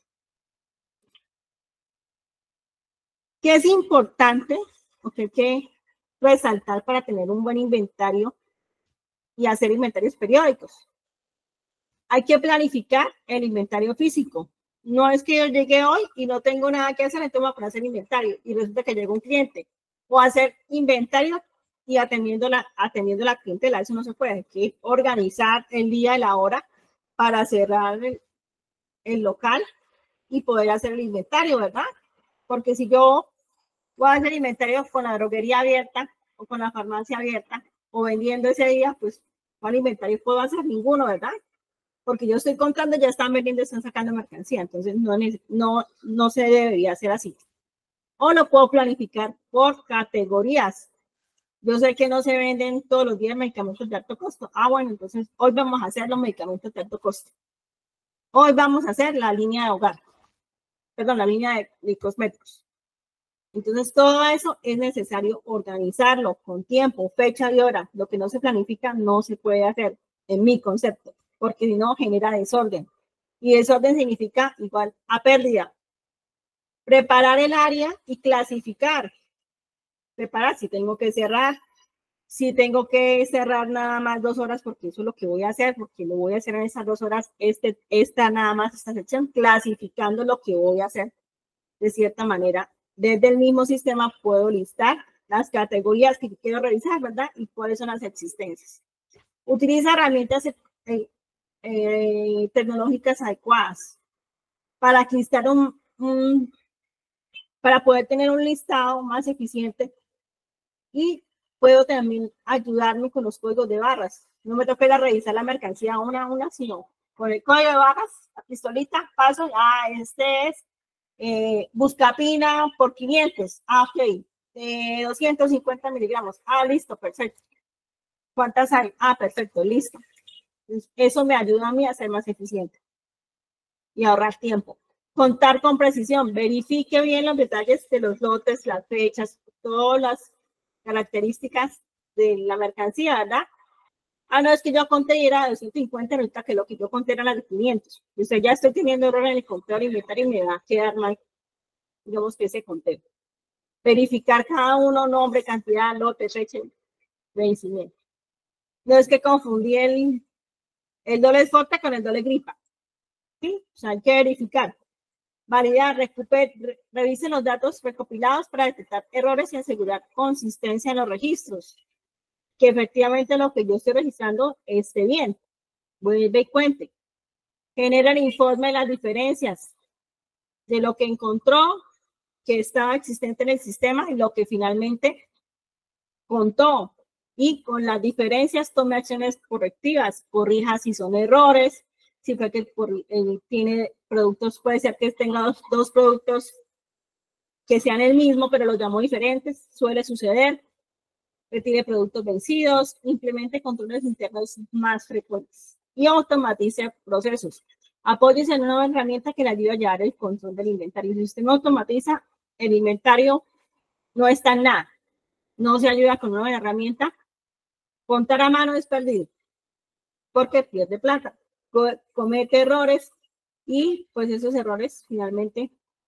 ¿Qué es importante? Okay, que resaltar para tener un buen inventario y hacer inventarios periódicos. Hay que planificar el inventario físico. No es que yo llegue hoy y no tengo nada que hacer, entonces voy a poner a hacer inventario y resulta que llega un cliente. O hacer inventario y atendiendo la clientela. Eso no se puede. Hay que organizar el día y la hora para cerrar el local y poder hacer el inventario, ¿verdad? Porque si yo voy a hacer inventario con la droguería abierta o con la farmacia abierta o vendiendo ese día, pues ¿cuál inventario puedo hacer? Ninguno, ¿verdad? Porque yo estoy contando, ya están vendiendo, están sacando mercancía, entonces no se debería hacer así. O lo puedo planificar por categorías. Yo sé que no se venden todos los días medicamentos de alto costo. Bueno, entonces hoy vamos a hacer los medicamentos de alto costo. Hoy vamos a hacer la línea de hogar, perdón, la línea de cosméticos. Entonces todo eso es necesario organizarlo con tiempo, fecha y hora. Lo que no se planifica no se puede hacer, en mi concepto, porque si no genera desorden. Y desorden significa igual a pérdida. Preparar el área y clasificar. preparar, si tengo que cerrar, si tengo que cerrar nada más 2 horas, porque eso es lo que voy a hacer, porque lo voy a hacer en esas 2 horas, esta nada más, esta sección, clasificando lo que voy a hacer de cierta manera. Desde el mismo sistema puedo listar las categorías que quiero revisar, ¿verdad? Y cuáles son las existencias. Utiliza herramientas tecnológicas adecuadas para listar para poder tener un listado más eficiente, y puedo también ayudarme con los códigos de barras. No me toca ir a revisar la mercancía una a una, sino con el código de barras, la pistolita, paso, este es buscapina por 500, ok, 250 miligramos, listo, perfecto. ¿Cuántas hay? Perfecto, listo. Entonces, eso me ayuda a mí a ser más eficiente y ahorrar tiempo. Contar con precisión, verifique bien los detalles de los lotes, las fechas, todas las características de la mercancía, ¿verdad? No, es que yo conté y era de 250, ahorita que lo que yo conté era la de 500. Entonces ya estoy teniendo error en el conteo de inventario y me va a quedar mal, digamos, que ese conteo. Verificar cada uno, nombre, cantidad, lote, fecha, vencimiento. No es que confundí el doble forte con el doble gripa. ¿Sí? O sea, hay que verificar. Validar, revisen los datos recopilados para detectar errores y asegurar consistencia en los registros. Que efectivamente lo que yo estoy registrando esté bien. Vuelve y cuente. Genera el informe de las diferencias de lo que encontró que estaba existente en el sistema y lo que finalmente contó. Y con las diferencias tome acciones correctivas. Corrija si son errores, si fue que tiene productos, puede ser que tenga dos productos que sean el mismo, pero los llamó diferentes, suele suceder. Retire productos vencidos, implemente controles internos más frecuentes y automatice procesos. Apóyese en una nueva herramienta que le ayude a llevar el control del inventario. Si usted no automatiza, el inventario no está en nada. No se ayuda con una nueva herramienta. Contar a mano es perdido porque pierde plata, comete errores y pues esos errores finalmente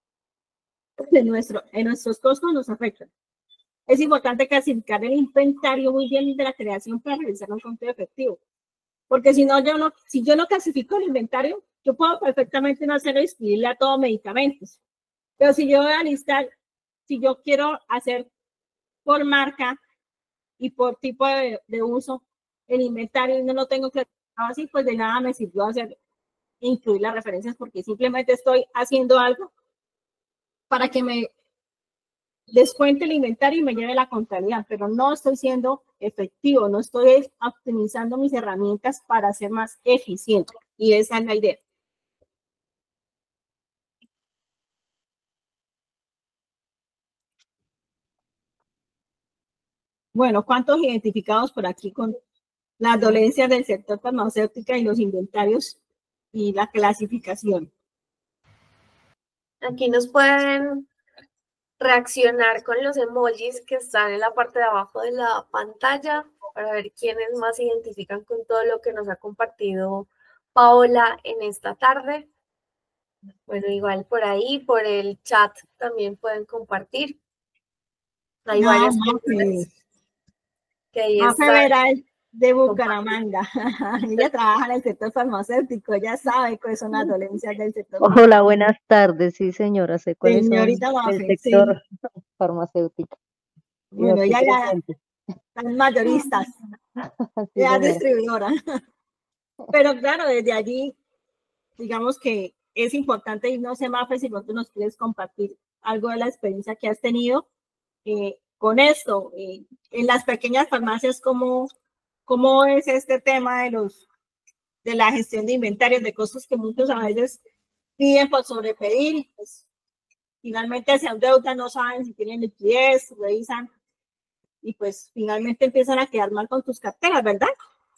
en nuestros costos nos afectan. Es importante clasificar el inventario muy bien de la creación para realizar un conteo efectivo. Porque si yo no clasifico el inventario, yo puedo perfectamente no hacerlo y escribirle a todos medicamentos. Pero si yo voy a listar, si yo quiero hacer por marca y por tipo de uso el inventario y no lo tengo clasificado así, pues de nada me sirvió incluir las referencias, porque simplemente estoy haciendo algo para que me descuente el inventario y me lleve la contabilidad, pero no estoy siendo efectivo, no estoy optimizando mis herramientas para ser más eficiente, y esa es la idea. Bueno, ¿cuántos identificados por aquí con las dolencias del sector farmacéutico y los inventarios y la clasificación? Aquí nos pueden reaccionar con los emojis que están en la parte de abajo de la pantalla para ver quiénes más se identifican con todo lo que nos ha compartido Paola en esta tarde. Bueno, igual por ahí, por el chat también pueden compartir. Hay varias personas que ahí están. De Bucaramanga. Ella trabaja en el sector farmacéutico, ya sabe cuáles son las dolencias del sector. Hola, buenas tardes, sí señora, sé cuáles son del sector farmacéutico. Bueno, ella ya están mayoristas, ya distribuidora. Pero claro, desde allí, digamos que es importante, y no sé, Mafe, si vosotros nos quieres compartir algo de la experiencia que has tenido con esto, en las pequeñas farmacias, ¿cómo es este tema de la gestión de inventarios, de costos que muchos a veces piden por sobrepedir y pues finalmente se endeudan, no saben si tienen liquidez, revisan y pues finalmente empiezan a quedar mal con tus carteras, ¿verdad?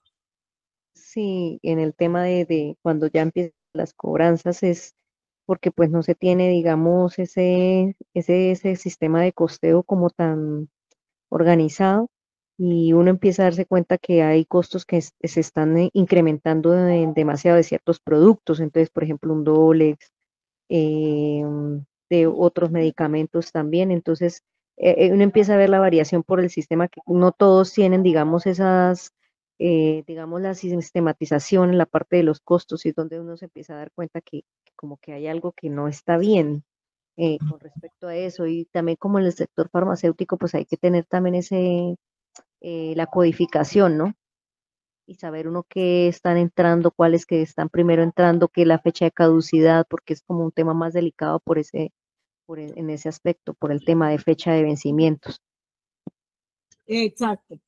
Sí, en el tema de cuando ya empiezan las cobranzas es porque pues no se tiene, digamos, ese sistema de costeo como tan organizado, y uno empieza a darse cuenta que hay costos que se están incrementando demasiado de ciertos productos. Entonces, por ejemplo, un Dolex, de otros medicamentos también. Entonces, uno empieza a ver la variación por el sistema, que no todos tienen, digamos, esas, digamos, la sistematización en la parte de los costos, y es donde uno se empieza a dar cuenta que como que hay algo que no está bien con respecto a eso. Y también como en el sector farmacéutico, pues hay que tener también la codificación, ¿no? Y saber uno qué están entrando, cuáles que están primero entrando, qué la fecha de caducidad, porque es como un tema más delicado en ese aspecto, por el tema de fecha de vencimientos. Exacto.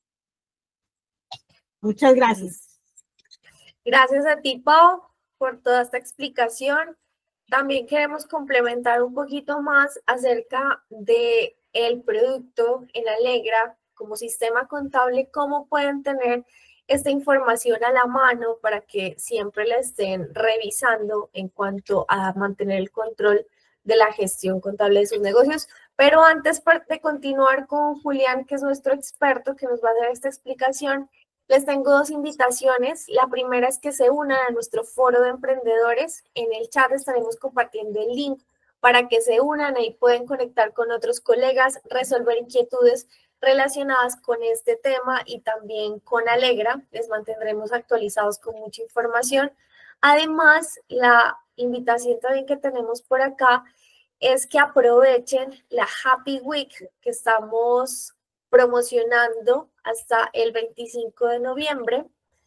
Muchas gracias. Gracias a ti, Pau, por toda esta explicación. También queremos complementar un poquito más acerca de el producto en Alegra como sistema contable, cómo pueden tener esta información a la mano para que siempre la estén revisando en cuanto a mantener el control de la gestión contable de sus negocios. Pero antes de continuar con Julián, que es nuestro experto que nos va a dar esta explicación, les tengo dos invitaciones. La primera es que se unan a nuestro foro de emprendedores. En el chat estaremos compartiendo el link para que se unan. Ahí pueden conectar con otros colegas, resolver inquietudes relacionadas con este tema y también con Alegra. Les mantendremos actualizados con mucha información. Además, la invitación también que tenemos por acá es que aprovechen la Happy Week que estamos promocionando hasta el 25 de noviembre.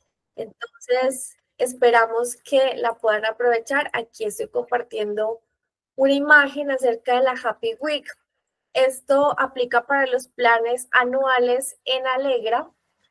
Entonces, esperamos que la puedan aprovechar. Aquí estoy compartiendo una imagen acerca de la Happy Week. Esto aplica para los planes anuales en Alegra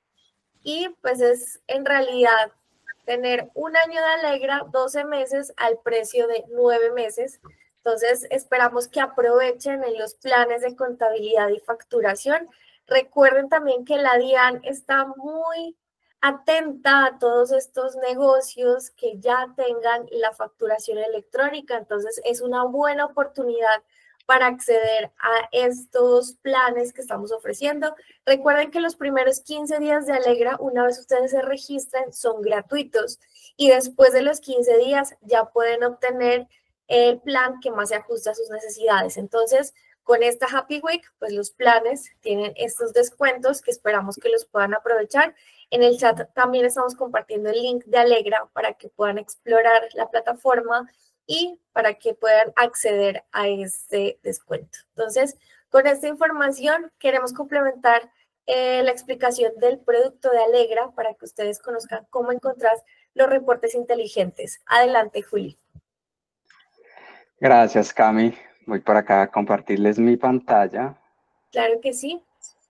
y pues es en realidad tener un año de Alegra, 12 meses al precio de 9 meses. Entonces, esperamos que aprovechen en los planes de contabilidad y facturación. Recuerden también que la DIAN está muy atenta a todos estos negocios que ya tengan la facturación electrónica. Entonces, es una buena oportunidad para acceder a estos planes que estamos ofreciendo. Recuerden que los primeros 15 días de Alegra, una vez ustedes se registren, son gratuitos y después de los 15 días ya pueden obtener el plan que más se ajusta a sus necesidades. Entonces, con esta Happy Week, pues los planes tienen estos descuentos que esperamos que los puedan aprovechar. En el chat también estamos compartiendo el link de Alegra para que puedan explorar la plataforma y para que puedan acceder a este descuento. Entonces, con esta información queremos complementar la explicación del producto de Alegra para que ustedes conozcan cómo encontrar los reportes inteligentes. Adelante, Juli. Gracias, Cami. Voy por acá a compartirles mi pantalla. Claro que sí.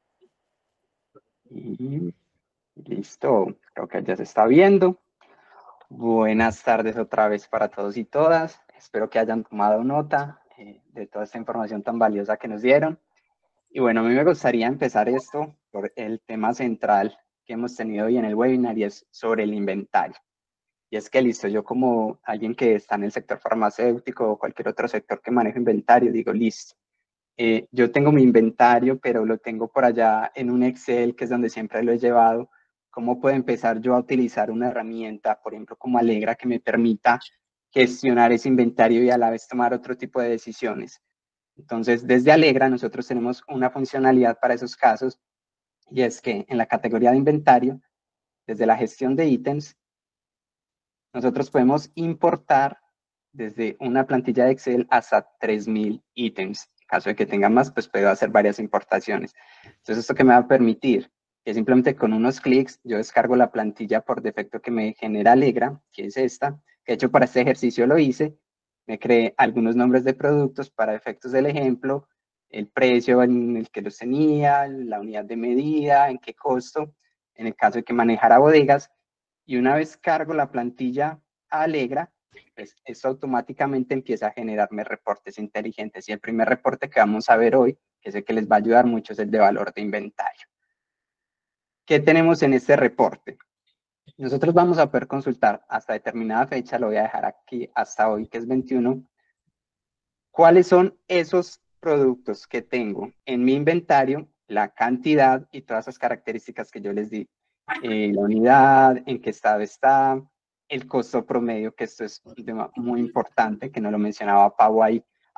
Y listo, creo que ya se está viendo. Buenas tardes otra vez para todos y todas. Espero que hayan tomado nota de toda esta información tan valiosa que nos dieron. Y bueno, a mí me gustaría empezar esto por el tema central que hemos tenido hoy en el webinar, y es sobre el inventario. Y es que listo, yo como alguien que está en el sector farmacéutico o cualquier otro sector que maneja inventario, digo, listo, yo tengo mi inventario, pero lo tengo por allá en un Excel, que es donde siempre lo he llevado. ¿Cómo puedo empezar yo a utilizar una herramienta, por ejemplo, como Alegra, que me permita gestionar ese inventario y a la vez tomar otro tipo de decisiones? Entonces, desde Alegra nosotros tenemos una funcionalidad para esos casos, y es que en la categoría de inventario, desde la gestión de ítems, nosotros podemos importar desde una plantilla de Excel hasta 3.000 ítems. En caso de que tenga más, pues puedo hacer varias importaciones. Entonces, ¿esto qué me va a permitir? Que simplemente con unos clics yo descargo la plantilla por defecto que me genera Alegra, que es esta, que de hecho para este ejercicio lo hice. Me creé algunos nombres de productos para efectos del ejemplo, el precio en el que los tenía, la unidad de medida, en qué costo, en el caso de que manejara bodegas. Y una vez cargo la plantilla a Alegra, pues esto automáticamente empieza a generarme reportes inteligentes. Y el primer reporte que vamos a ver hoy, que es el que les va a ayudar mucho, es el de valor de inventario. ¿Qué tenemos en este reporte? Nosotros vamos a poder consultar hasta determinada fecha, lo voy a dejar aquí hasta hoy, que es 21, cuáles son esos productos que tengo en mi inventario, la cantidad y todas esas características que yo les di. La unidad, en qué estado está, el costo promedio, que esto es un tema muy importante, que no lo mencionaba Pau ahí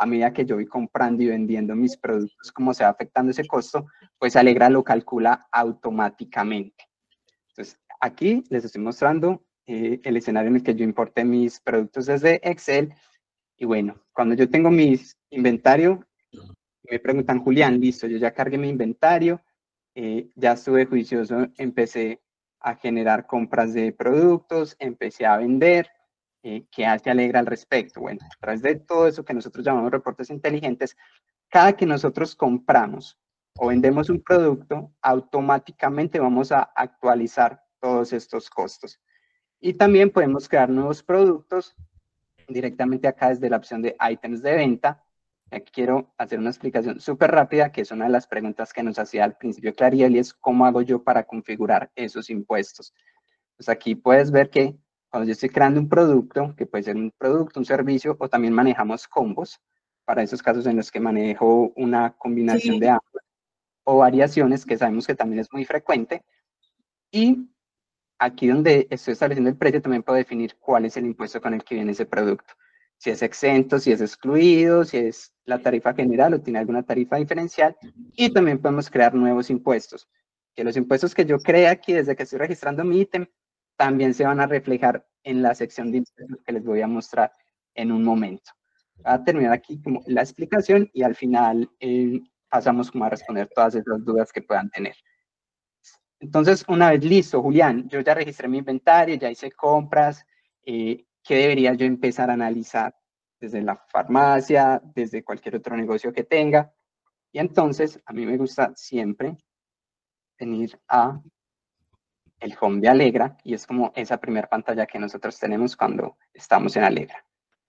a medida que yo voy comprando y vendiendo mis productos, cómo se va afectando ese costo, pues Alegra lo calcula automáticamente. Entonces, aquí les estoy mostrando el escenario en el que yo importé mis productos desde Excel. Y bueno, cuando yo tengo mi inventario, me preguntan, Julián, listo, yo ya cargué mi inventario, ya estuve juicioso, empecé a generar compras de productos, empecé a vender. ¿Qué hace Alegra al respecto? Bueno, a través de todo eso que nosotros llamamos reportes inteligentes, cada que nosotros compramos o vendemos un producto, automáticamente vamos a actualizar todos estos costos. Y también podemos crear nuevos productos directamente acá desde la opción de ítems de venta. Aquí quiero hacer una explicación súper rápida, que es una de las preguntas que nos hacía al principio Clariel, y es cómo hago yo para configurar esos impuestos. Pues aquí puedes ver que cuando yo estoy creando un producto, que puede ser un producto, un servicio, o también manejamos combos, para esos casos en los que manejo una combinación de ambos, o variaciones, que sabemos que también es muy frecuente. Y aquí donde estoy estableciendo el precio, también puedo definir cuál es el impuesto con el que viene ese producto. Si es exento, si es excluido, si es la tarifa general o tiene alguna tarifa diferencial. Y también podemos crear nuevos impuestos. Que los impuestos que yo cree aquí desde que estoy registrando mi ítem, también se van a reflejar en la sección de impuestos que les voy a mostrar en un momento. Voy a terminar aquí como la explicación y al final pasamos como a responder todas esas dudas que puedan tener. Entonces, una vez listo, Julián, yo ya registré mi inventario, ya hice compras, ¿qué debería yo empezar a analizar desde la farmacia, desde cualquier otro negocio que tenga? Y entonces, a mí me gusta siempre venir a el home de Alegra, y es como esa primera pantalla que nosotros tenemos cuando estamos en Alegra.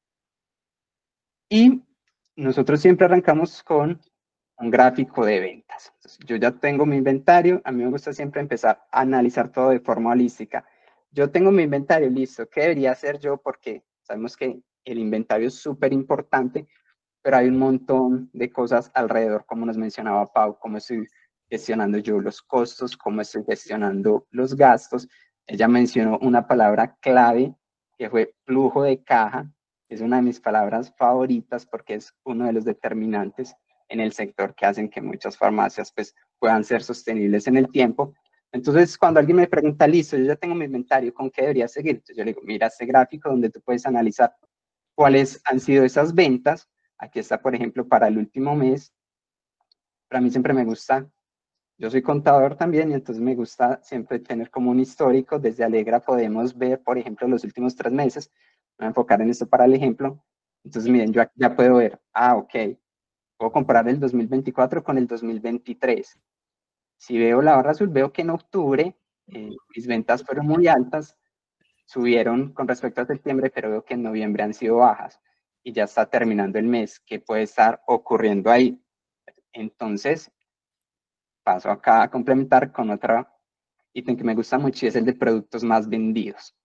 Y nosotros siempre arrancamos con un gráfico de ventas. Entonces, yo ya tengo mi inventario, a mí me gusta siempre empezar a analizar todo de forma holística. Yo tengo mi inventario, listo, ¿qué debería hacer yo? Porque sabemos que el inventario es súper importante, pero hay un montón de cosas alrededor, como nos mencionaba Pau, cómo estoy gestionando yo los costos, cómo estoy gestionando los gastos. Ella mencionó una palabra clave que fue flujo de caja, es una de mis palabras favoritas porque es uno de los determinantes en el sector que hacen que muchas farmacias pues, puedan ser sostenibles en el tiempo. Entonces, cuando alguien me pregunta, listo, yo ya tengo mi inventario, ¿con qué debería seguir? Entonces yo le digo, mira este gráfico donde tú puedes analizar cuáles han sido esas ventas. Aquí está, por ejemplo, para el último mes. Para mí siempre me gusta, yo soy contador también, y entonces me gusta siempre tener como un histórico. Desde Alegra podemos ver, por ejemplo, los últimos 3 meses. Voy a enfocar en esto para el ejemplo. Entonces, miren, yo aquí ya puedo ver, ok, puedo comparar el 2024 con el 2023. Si veo la barra azul, veo que en octubre mis ventas fueron muy altas, subieron con respecto a septiembre, pero veo que en noviembre han sido bajas y ya está terminando el mes. ¿Qué puede estar ocurriendo ahí? Entonces, paso acá a complementar con otro ítem que me gusta mucho y es el de productos más vendidos.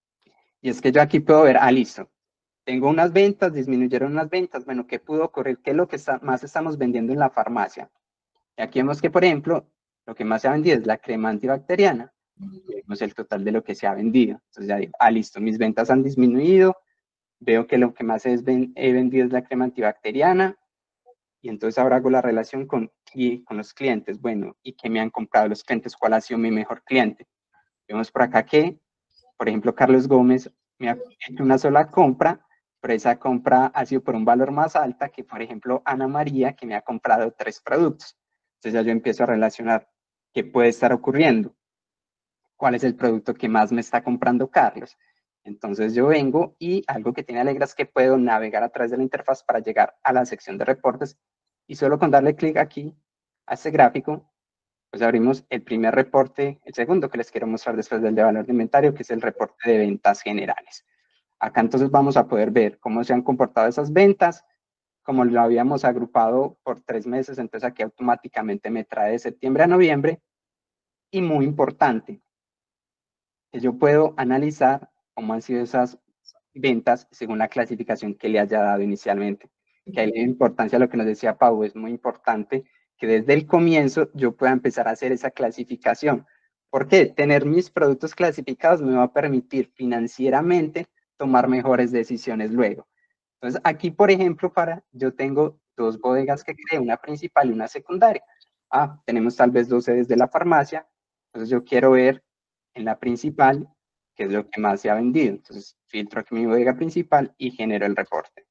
Y es que yo aquí puedo ver, listo, tengo unas ventas, disminuyeron unas ventas, bueno, ¿qué pudo ocurrir? ¿Qué es lo que más estamos vendiendo en la farmacia? Y aquí vemos que, por ejemplo, lo que más se ha vendido es la crema antibacteriana. Vemos el total de lo que se ha vendido. Entonces ya digo, listo, mis ventas han disminuido, veo que lo que más he vendido es la crema antibacteriana, y entonces ahora hago la relación con los clientes. Bueno, ¿y qué me han comprado los clientes? ¿Cuál ha sido mi mejor cliente? Vemos por acá que, por ejemplo, Carlos Gómez me ha hecho una sola compra, pero esa compra ha sido por un valor más alta que, por ejemplo, Ana María, que me ha comprado 3 productos. Entonces ya yo empiezo a relacionar qué puede estar ocurriendo. ¿Cuál es el producto que más me está comprando Carlos? Entonces yo vengo y algo que tiene Alegra es que puedo navegar a través de la interfaz para llegar a la sección de reportes, y solo con darle clic aquí a este gráfico, pues abrimos el primer reporte, el segundo que les quiero mostrar después del de valor de inventario, que es el reporte de ventas generales. Acá entonces vamos a poder ver cómo se han comportado esas ventas, como lo habíamos agrupado por 3 meses, entonces aquí automáticamente me trae de septiembre a noviembre. Y muy importante, que yo puedo analizar cómo han sido esas ventas según la clasificación que le haya dado inicialmente. Que hay la importancia de lo que nos decía Pau, es muy importante que desde el comienzo yo pueda empezar a hacer esa clasificación. ¿Por qué? Tener mis productos clasificados me va a permitir financieramente tomar mejores decisiones luego. Entonces, aquí, por ejemplo, yo tengo 2 bodegas que creé, una principal y una secundaria. Tenemos tal vez 2 sedes de la farmacia, entonces yo quiero ver en la principal qué es lo que más se ha vendido. Entonces, filtro aquí mi bodega principal y genero el reporte.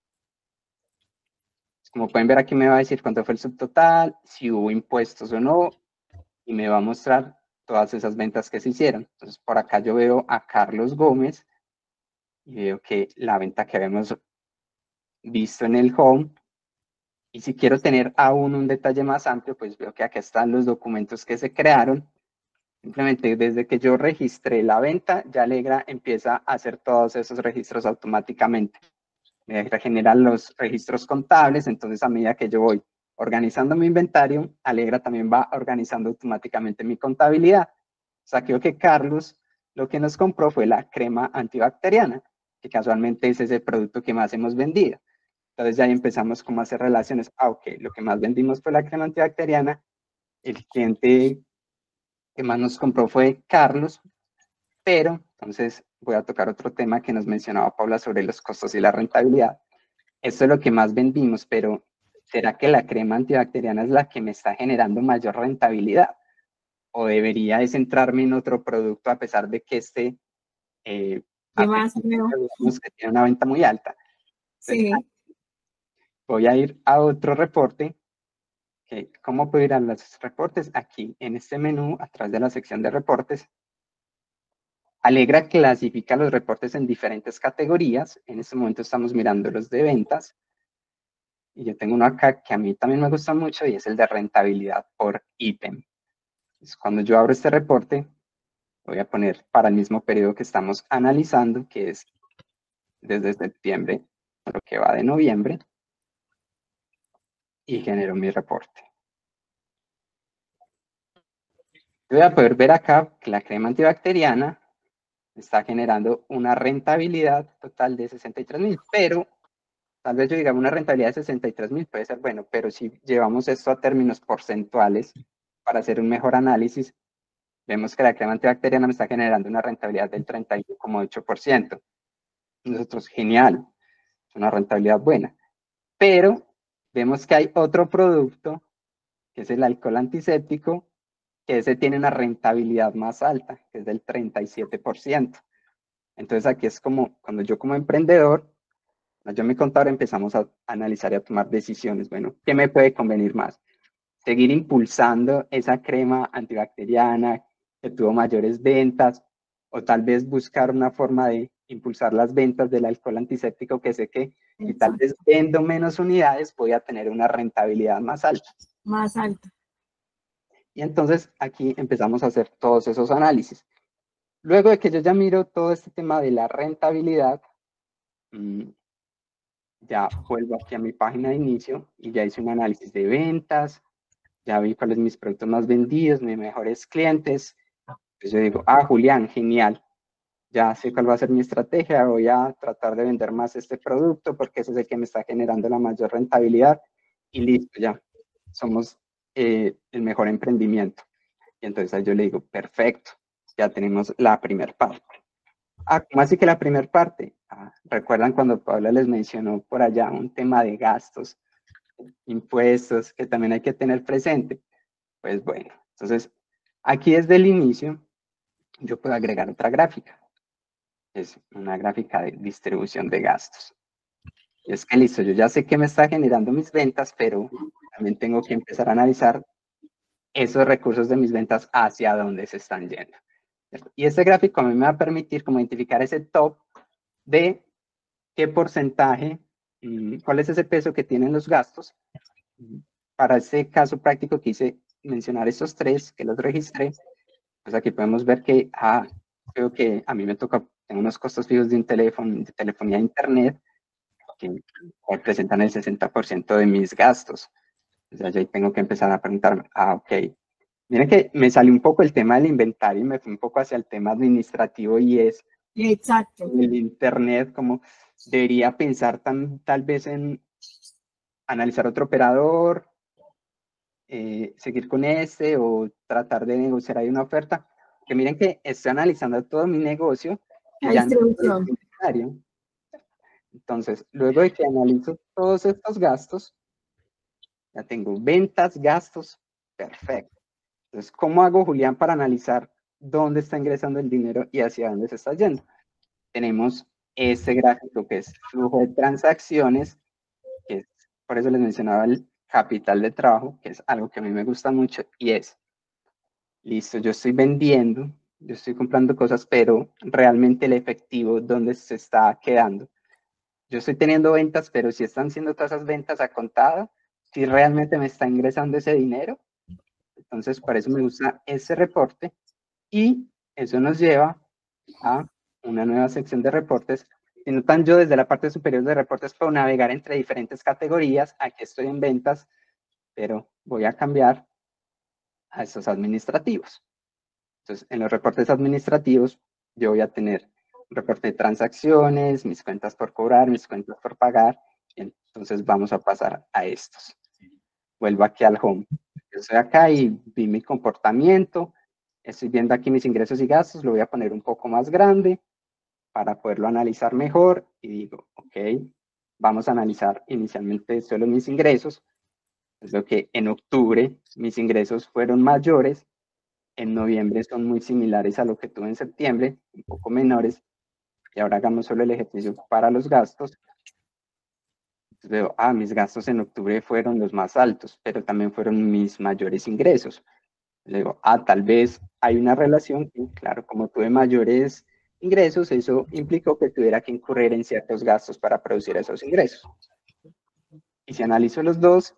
Como pueden ver, aquí me va a decir cuánto fue el subtotal, si hubo impuestos o no, y me va a mostrar todas esas ventas que se hicieron. Entonces, por acá yo veo a Carlos Gómez y veo que la venta que habíamos visto en el home, y si quiero tener aún un detalle más amplio, pues veo que acá están los documentos que se crearon. Simplemente desde que yo registré la venta, ya Alegra empieza a hacer todos esos registros automáticamente. Me genera los registros contables, entonces a medida que yo voy organizando mi inventario, Alegra también va organizando automáticamente mi contabilidad. O sea, creo que Carlos lo que nos compró fue la crema antibacteriana, que casualmente es ese producto que más hemos vendido. Entonces ya ahí empezamos como a hacer relaciones. Ok, lo que más vendimos fue la crema antibacteriana, el cliente que más nos compró fue Carlos, pero entonces voy a tocar otro tema que nos mencionaba Paula sobre los costos y la rentabilidad. Esto es lo que más vendimos, pero ¿será que la crema antibacteriana es la que me está generando mayor rentabilidad? ¿O debería de centrarme en otro producto a pesar de que ¿Qué más, que tiene una venta muy alta? Entonces, sí. Voy a ir a otro reporte. ¿Cómo puedo ir a los reportes? Aquí en este menú, atrás de la sección de reportes, Alegra clasifica los reportes en diferentes categorías. En este momento estamos mirando los de ventas. Y yo tengo uno acá que a mí también me gusta mucho y es el de rentabilidad por ítem. Entonces, cuando yo abro este reporte, voy a poner para el mismo periodo que estamos analizando, que es desde septiembre a lo que va de noviembre, y genero mi reporte. Voy a poder ver acá que la crema antibacteriana está generando una rentabilidad total de 63.000, pero tal vez yo diga una rentabilidad de 63.000 puede ser bueno, pero si llevamos esto a términos porcentuales para hacer un mejor análisis, vemos que la crema antibacteriana me está generando una rentabilidad del 31,8%. Nosotros, genial, es una rentabilidad buena. Pero vemos que hay otro producto, que es el alcohol antiséptico, que ese tiene una rentabilidad más alta, que es del 37%. Entonces aquí es como, cuando yo como emprendedor, yo mi contador empezamos a analizar y a tomar decisiones. Bueno, ¿qué me puede convenir más? Seguir impulsando esa crema antibacteriana que tuvo mayores ventas, o tal vez buscar una forma de impulsar las ventas del alcohol antiséptico, que sé que si tal vez vendo menos unidades, voy a tener una rentabilidad más alta. Más alta. Y entonces aquí empezamos a hacer todos esos análisis. Luego de que yo ya miro todo este tema de la rentabilidad, ya vuelvo aquí a mi página de inicio y ya hice un análisis de ventas, ya vi cuáles son mis productos más vendidos, mis mejores clientes. Entonces yo digo, Julián, genial, ya sé cuál va a ser mi estrategia, voy a tratar de vender más este producto porque ese es el que me está generando la mayor rentabilidad y listo, ya somos el mejor emprendimiento. Y entonces ahí yo le digo, perfecto, ya tenemos la primera parte. ¿Cómo así que la primera parte? ¿Recuerdan cuando Paula les mencionó por allá un tema de gastos, impuestos, que también hay que tener presente? Pues bueno, entonces aquí desde el inicio yo puedo agregar otra gráfica. Es una gráfica de distribución de gastos. Y es que listo, yo ya sé que me está generando mis ventas, pero también tengo que empezar a analizar esos recursos de mis ventas hacia dónde se están yendo. Y este gráfico a mí me va a permitir como identificar ese top de qué porcentaje, cuál es ese peso que tienen los gastos. Para este caso práctico quise mencionar estos 3 que los registré. Pues aquí podemos ver que, creo que a mí me toca, tengo unos costos fijos de un teléfono, de telefonía a internet, que representan el 60% de mis gastos. O sea, yo ahí tengo que empezar a preguntarme, ok. Miren que me salió un poco el tema del inventario y me fui un poco hacia el tema administrativo y es exacto el internet, como debería pensar tal vez en analizar otro operador, seguir con este o tratar de negociar ahí una oferta. Que miren que estoy analizando todo mi negocio y la ya distribución. no inventario. Entonces, luego de que analizo todos estos gastos, ya tengo ventas, gastos, perfecto. Entonces, ¿cómo hago, Julián, para analizar dónde está ingresando el dinero y hacia dónde se está yendo? Tenemos este gráfico que es flujo de transacciones, que es, por eso les mencionaba el capital de trabajo, que es algo que a mí me gusta mucho, y es, listo, yo estoy vendiendo, yo estoy comprando cosas, pero realmente el efectivo, ¿dónde se está quedando? Yo estoy teniendo ventas, pero si están siendo todas esas ventas a contado, si realmente me está ingresando ese dinero. Entonces, para eso me gusta ese reporte, y eso nos lleva a una nueva sección de reportes. Si notan, yo desde la parte superior de reportes puedo navegar entre diferentes categorías. Aquí estoy en ventas, pero voy a cambiar a estos administrativos. Entonces, en los reportes administrativos, yo voy a tener un reporte de transacciones, mis cuentas por cobrar, mis cuentas por pagar. Entonces, vamos a pasar a estos. Vuelvo aquí al home. Yo estoy acá y vi mi comportamiento. Estoy viendo aquí mis ingresos y gastos. Lo voy a poner un poco más grande para poderlo analizar mejor. Y digo, ok, vamos a analizar inicialmente solo mis ingresos. Es lo que en octubre mis ingresos fueron mayores. En noviembre son muy similares a lo que tuve en septiembre, un poco menores. Y ahora hagamos solo el ejercicio para los gastos. Entonces veo, mis gastos en octubre fueron los más altos, pero también fueron mis mayores ingresos. Le digo, tal vez hay una relación, que, claro, como tuve mayores ingresos, eso implicó que tuviera que incurrir en ciertos gastos para producir esos ingresos. Y si analizo los dos,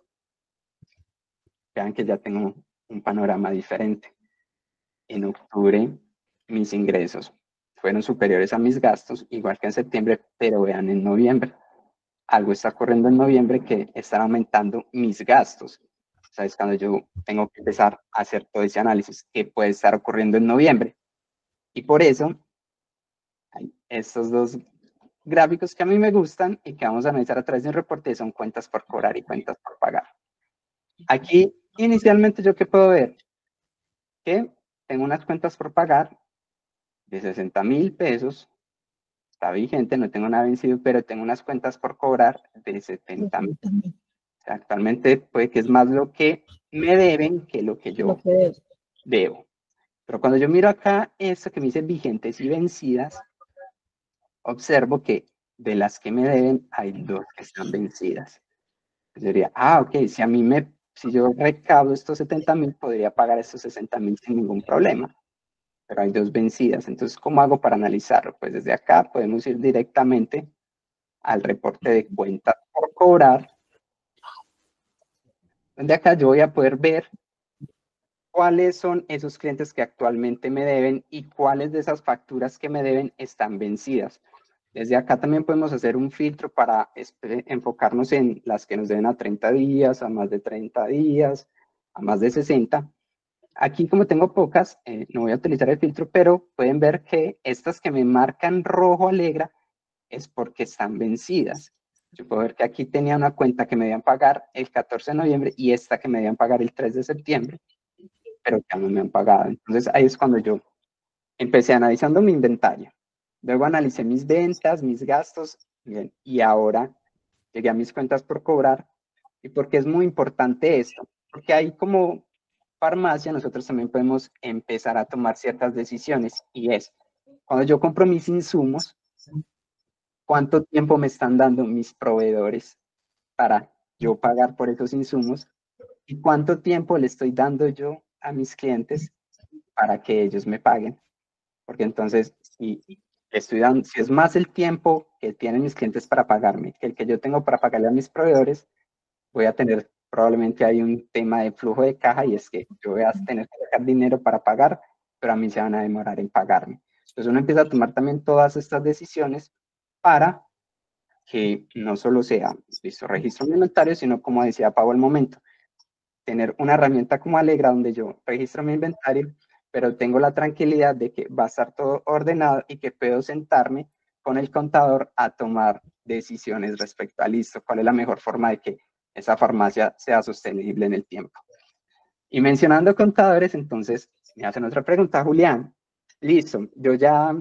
vean que ya tengo un panorama diferente. En octubre, mis ingresos fueron superiores a mis gastos, igual que en septiembre, pero vean en noviembre. Algo está ocurriendo en noviembre que están aumentando mis gastos. ¿Sabes? Cuando yo tengo que empezar a hacer todo ese análisis, ¿qué puede estar ocurriendo en noviembre? Y por eso, hay estos dos gráficos que a mí me gustan y que vamos a analizar a través de un reporte, son cuentas por cobrar y cuentas por pagar. Aquí, inicialmente, ¿yo qué puedo ver? Que tengo unas cuentas por pagar de 60,000 pesos, está vigente, no tengo nada vencido, pero tengo unas cuentas por cobrar de 70,000. O sea, actualmente puede que es más lo que me deben que lo que yo debo. Pero cuando yo miro acá esto que me dice vigentes y vencidas, observo que de las que me deben hay 2 que están vencidas. Yo diría, ok, si yo recaudo estos 70,000, podría pagar estos 60,000 sin ningún problema. Pero hay 2 vencidas. Entonces, ¿cómo hago para analizarlo? Pues desde acá podemos ir directamente al reporte de cuentas por cobrar, donde acá yo voy a poder ver cuáles son esos clientes que actualmente me deben y cuáles de esas facturas que me deben están vencidas. Desde acá también podemos hacer un filtro para enfocarnos en las que nos deben a 30 días, a más de 30 días, a más de 60. Aquí, como tengo pocas, no voy a utilizar el filtro, pero pueden ver que estas que me marcan rojo alegra es porque están vencidas. Yo puedo ver que aquí tenía una cuenta que me debían pagar el 14 de noviembre y esta que me debían pagar el 3 de septiembre, pero ya no me han pagado. Entonces ahí es cuando yo empecé analizando mi inventario. Luego analicé mis ventas, mis gastos, bien, y ahora llegué a mis cuentas por cobrar. ¿Y por qué es muy importante esto? Porque ahí como farmacia nosotros también podemos empezar a tomar ciertas decisiones, y es, cuando yo compro mis insumos, ¿cuánto tiempo me están dando mis proveedores para yo pagar por esos insumos? ¿Y cuánto tiempo le estoy dando yo a mis clientes para que ellos me paguen? Porque entonces, si es más el tiempo que tienen mis clientes para pagarme que el que yo tengo para pagarle a mis proveedores, voy a tener probablemente ahí un tema de flujo de caja, y es que yo voy a tener que sacar dinero para pagar, pero a mí se van a demorar en pagarme. Entonces uno empieza a tomar también todas estas decisiones para que no solo sea, listo, registro mi inventario, sino, como decía Pau al momento, tener una herramienta como Alegra donde yo registro mi inventario, pero tengo la tranquilidad de que va a estar todo ordenado y que puedo sentarme con el contador a tomar decisiones respecto a, listo, cuál es la mejor forma de que esa farmacia sea sostenible en el tiempo. Y mencionando contadores, entonces me hacen otra pregunta, Julián. Listo, yo ya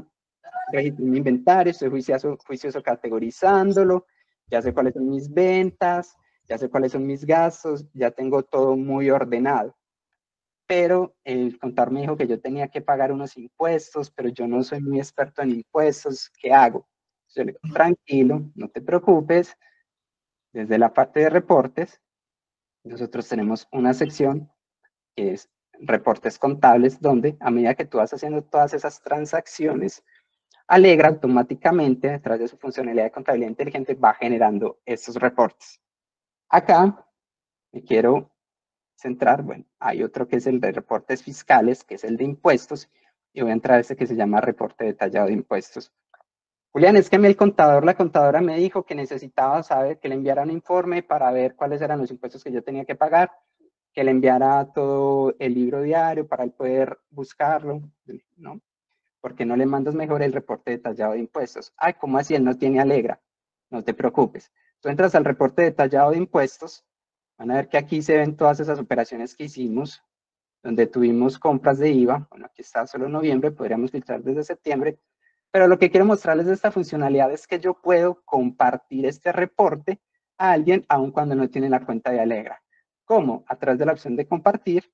registré mi inventario, estoy juicioso categorizándolo, ya sé cuáles son mis ventas, ya sé cuáles son mis gastos, ya tengo todo muy ordenado. Pero el contador me dijo que yo tenía que pagar unos impuestos, pero yo no soy muy experto en impuestos, ¿qué hago? Yo le digo, tranquilo, no te preocupes, desde la parte de reportes, nosotros tenemos una sección que es reportes contables, donde a medida que tú vas haciendo todas esas transacciones, Alegra automáticamente, a través de su funcionalidad de contabilidad inteligente, va generando estos reportes. Acá me quiero centrar, bueno, hay otro que es el de reportes fiscales, que es el de impuestos, y voy a entrar a este que se llama reporte detallado de impuestos. Julián, es que a mí la contadora me dijo que necesitaba saber, que le enviara un informe para ver cuáles eran los impuestos que yo tenía que pagar, que le enviara todo el libro diario para él poder buscarlo, ¿no? ¿Por qué no le mandas mejor el reporte detallado de impuestos? Ay, ¿cómo así? Él no tiene Alegra. No te preocupes. Tú entras al reporte detallado de impuestos, van a ver que aquí se ven todas esas operaciones que hicimos, donde tuvimos compras de IVA. Bueno, aquí está solo noviembre, podríamos filtrar desde septiembre, pero lo que quiero mostrarles de esta funcionalidad es que yo puedo compartir este reporte a alguien aun cuando no tiene la cuenta de Alegra. ¿Cómo? A través de la opción de compartir,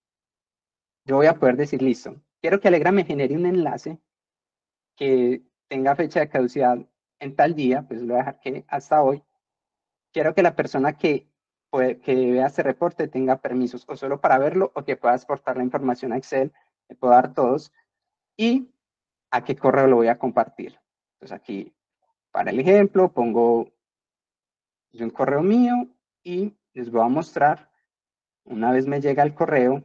yo voy a poder decir, listo, quiero que Alegra me genere un enlace que tenga fecha de caducidad en tal día, pues lo voy a dejar que hasta hoy. Quiero que la persona que vea este reporte tenga permisos o solo para verlo o que pueda exportar la información a Excel, le puedo dar todos. Y a qué correo lo voy a compartir. Entonces aquí, para el ejemplo, pongo un correo mío y les voy a mostrar, una vez me llega el correo,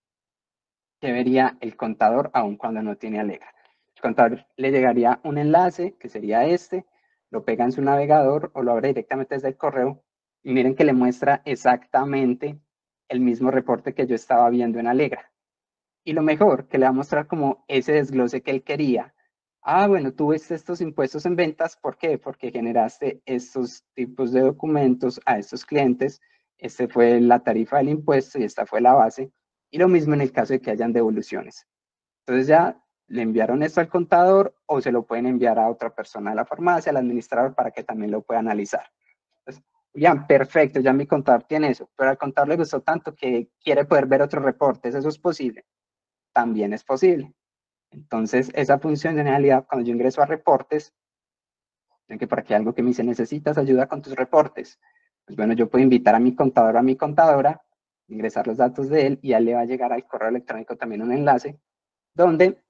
que vería el contador aun cuando no tiene Alegra. El contador le llegaría un enlace, que sería este, lo pega en su navegador o lo abre directamente desde el correo y miren que le muestra exactamente el mismo reporte que yo estaba viendo en Alegra. Y lo mejor, que le va a mostrar como ese desglose que él quería. Ah, bueno, tú ves estos impuestos en ventas, ¿por qué? Porque generaste estos tipos de documentos a estos clientes, este fue la tarifa del impuesto y esta fue la base, y lo mismo en el caso de que hayan devoluciones. Entonces ya le enviaron esto al contador o se lo pueden enviar a otra persona de la farmacia, al administrador, para que también lo pueda analizar. Entonces, ya, perfecto, ya mi contador tiene eso, pero al contador le gustó tanto que quiere poder ver otros reportes, ¿eso es posible? También es posible. Entonces, esa funcionalidad, cuando yo ingreso a reportes, que por aquí algo que me dice, necesitas ayuda con tus reportes. Pues bueno, yo puedo invitar a mi contador o a mi contadora, ingresar los datos de él y a él le va a llegar al correo electrónico también un enlace donde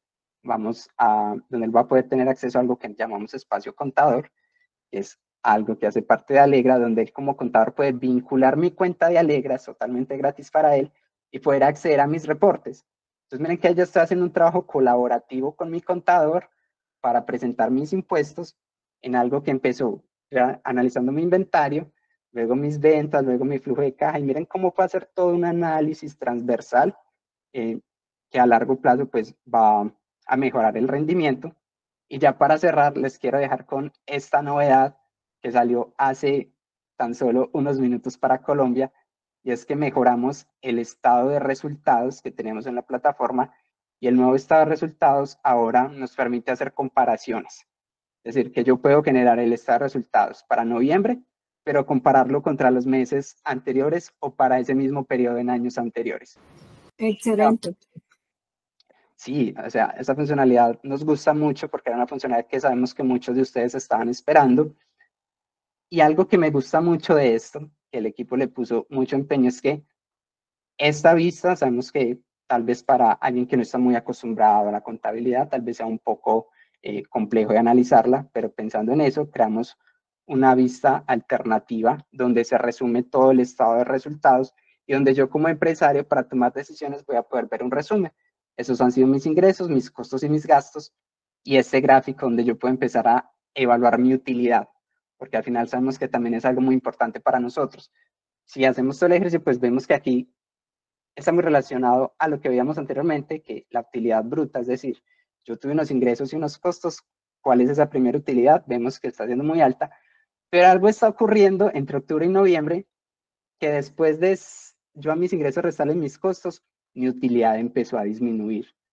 donde él va a poder tener acceso a algo que llamamos espacio contador, que es algo que hace parte de Alegra, donde él como contador puede vincular mi cuenta de Alegra, es totalmente gratis para él, y poder acceder a mis reportes. Entonces miren que yo estoy haciendo un trabajo colaborativo con mi contador para presentar mis impuestos en algo que empezó ya analizando mi inventario, luego mis ventas, luego mi flujo de caja, y miren cómo puede hacer todo un análisis transversal que a largo plazo pues va a mejorar el rendimiento. Y ya para cerrar, les quiero dejar con esta novedad que salió hace tan solo unos minutos para Colombia, y es que mejoramos el estado de resultados que tenemos en la plataforma, y el nuevo estado de resultados ahora nos permite hacer comparaciones. Es decir, que yo puedo generar el estado de resultados para noviembre, pero compararlo contra los meses anteriores o para ese mismo periodo en años anteriores. Excelente. Sí, o sea, esta funcionalidad nos gusta mucho porque era una funcionalidad que sabemos que muchos de ustedes estaban esperando. Y algo que me gusta mucho de esto, que el equipo le puso mucho empeño, es que esta vista, sabemos que tal vez para alguien que no está muy acostumbrado a la contabilidad, tal vez sea un poco complejo de analizarla, pero pensando en eso, creamos una vista alternativa donde se resume todo el estado de resultados y donde yo como empresario para tomar decisiones voy a poder ver un resumen. Esos han sido mis ingresos, mis costos y mis gastos, y este gráfico donde yo puedo empezar a evaluar mi utilidad, porque al final sabemos que también es algo muy importante para nosotros. Si hacemos todo el ejercicio, pues vemos que aquí está muy relacionado a lo que veíamos anteriormente, que la utilidad bruta, es decir, yo tuve unos ingresos y unos costos, ¿cuál es esa primera utilidad? Vemos que está siendo muy alta, pero algo está ocurriendo entre octubre y noviembre, que después de yo a mis ingresos restarles mis costos, mi utilidad empezó a disminuir.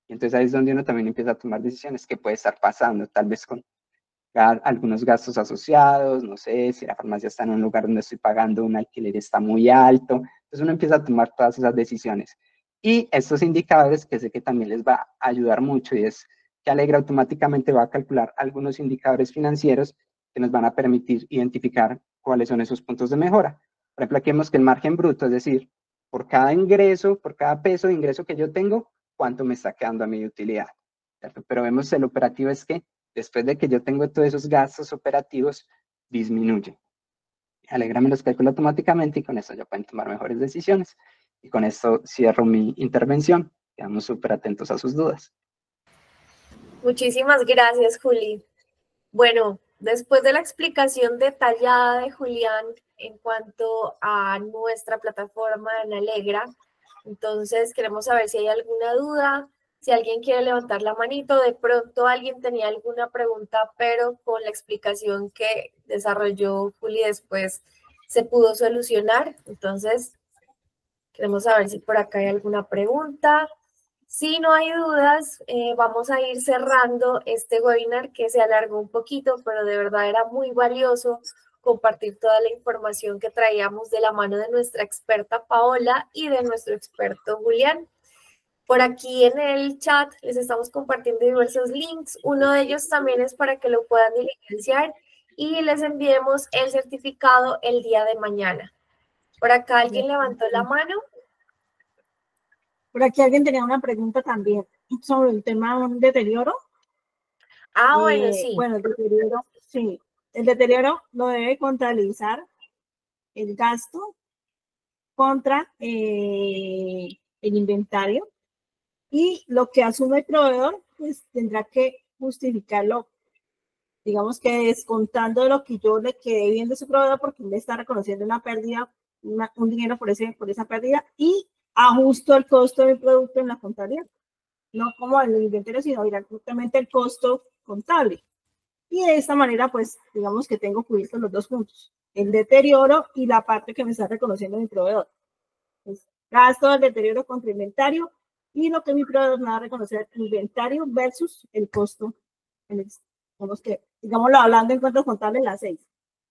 Y entonces ahí es donde uno también empieza a tomar decisiones que puede estar pasando, tal vez con algunos gastos asociados, no sé, si la farmacia está en un lugar donde estoy pagando un alquiler está muy alto, entonces uno empieza a tomar todas esas decisiones. Y estos indicadores que sé que también les va a ayudar mucho y es que Alegra automáticamente va a calcular algunos indicadores financieros que nos van a permitir identificar cuáles son esos puntos de mejora. Por ejemplo, aquí vemos que el margen bruto, es decir, por cada ingreso, por cada peso de ingreso que yo tengo, cuánto me está quedando a mi utilidad, ¿cierto? Pero vemos el operativo es que después de que yo tengo todos esos gastos operativos, disminuye. Alegra me los calcula automáticamente y con eso ya pueden tomar mejores decisiones. Y con esto cierro mi intervención. Quedamos súper atentos a sus dudas. Muchísimas gracias, Juli. Bueno, después de la explicación detallada de Julián en cuanto a nuestra plataforma en Alegra, entonces queremos saber si hay alguna duda, si alguien quiere levantar la manito, de pronto alguien tenía alguna pregunta, pero con la explicación que desarrolló Juli después se pudo solucionar. Entonces, queremos saber si por acá hay alguna pregunta. Si no hay dudas, vamos a ir cerrando este webinar que se alargó un poquito, pero de verdad era muy valioso compartir toda la información que traíamos de la mano de nuestra experta Paola y de nuestro experto Julián. Por aquí en el chat les estamos compartiendo diversos links. Uno de ellos también es para que lo puedan diligenciar y les enviemos el certificado el día de mañana. Por acá alguien levantó la mano. Por aquí alguien tenía una pregunta también sobre el tema de un deterioro. Bueno, sí. Bueno, el deterioro, sí. El deterioro lo debe contabilizar el gasto contra el inventario y lo que asume el proveedor, pues tendrá que justificarlo, digamos que descontando lo que yo le quedé viendo a su proveedor porque él le está reconociendo una pérdida, un dinero por esa pérdida y ajusto el costo del producto en la contabilidad. No como el inventario, sino directamente el costo contable. Y de esta manera, pues, digamos que tengo cubiertos los dos puntos, el deterioro y la parte que me está reconociendo mi proveedor. Pues, gasto del deterioro contra inventario y lo que mi proveedor me va a reconocer, inventario versus el costo. Digámoslo hablando en cuentas contables, las 6.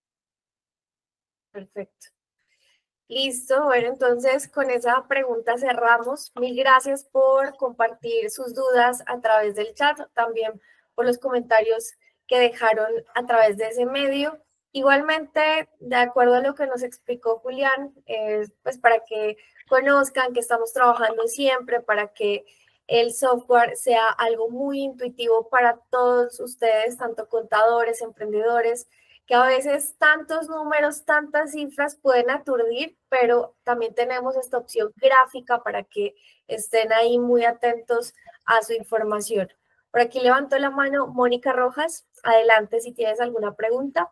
Perfecto. Listo, bueno, entonces con esa pregunta cerramos. Mil gracias por compartir sus dudas a través del chat, también por los comentarios que dejaron a través de ese medio. Igualmente, de acuerdo a lo que nos explicó Julián, pues para que conozcan que estamos trabajando siempre para que el software sea algo muy intuitivo para todos ustedes, tanto contadores, emprendedores, que a veces tantos números, tantas cifras pueden aturdir, pero también tenemos esta opción gráfica para que estén ahí muy atentos a su información. Por aquí levantó la mano Mónica Rojas. Adelante si tienes alguna pregunta.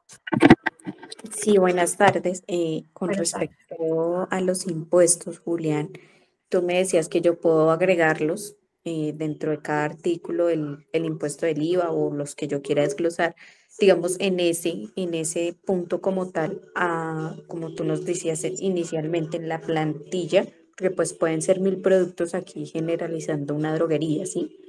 Sí, buenas tardes. Con respecto a los impuestos, Julián, tú me decías que yo puedo agregarlos dentro de cada artículo, el impuesto del IVA o los que yo quiera desglosar, digamos, en ese punto como tal, como tú nos decías inicialmente en la plantilla, porque pues pueden ser 1000 productos aquí generalizando una droguería, ¿sí?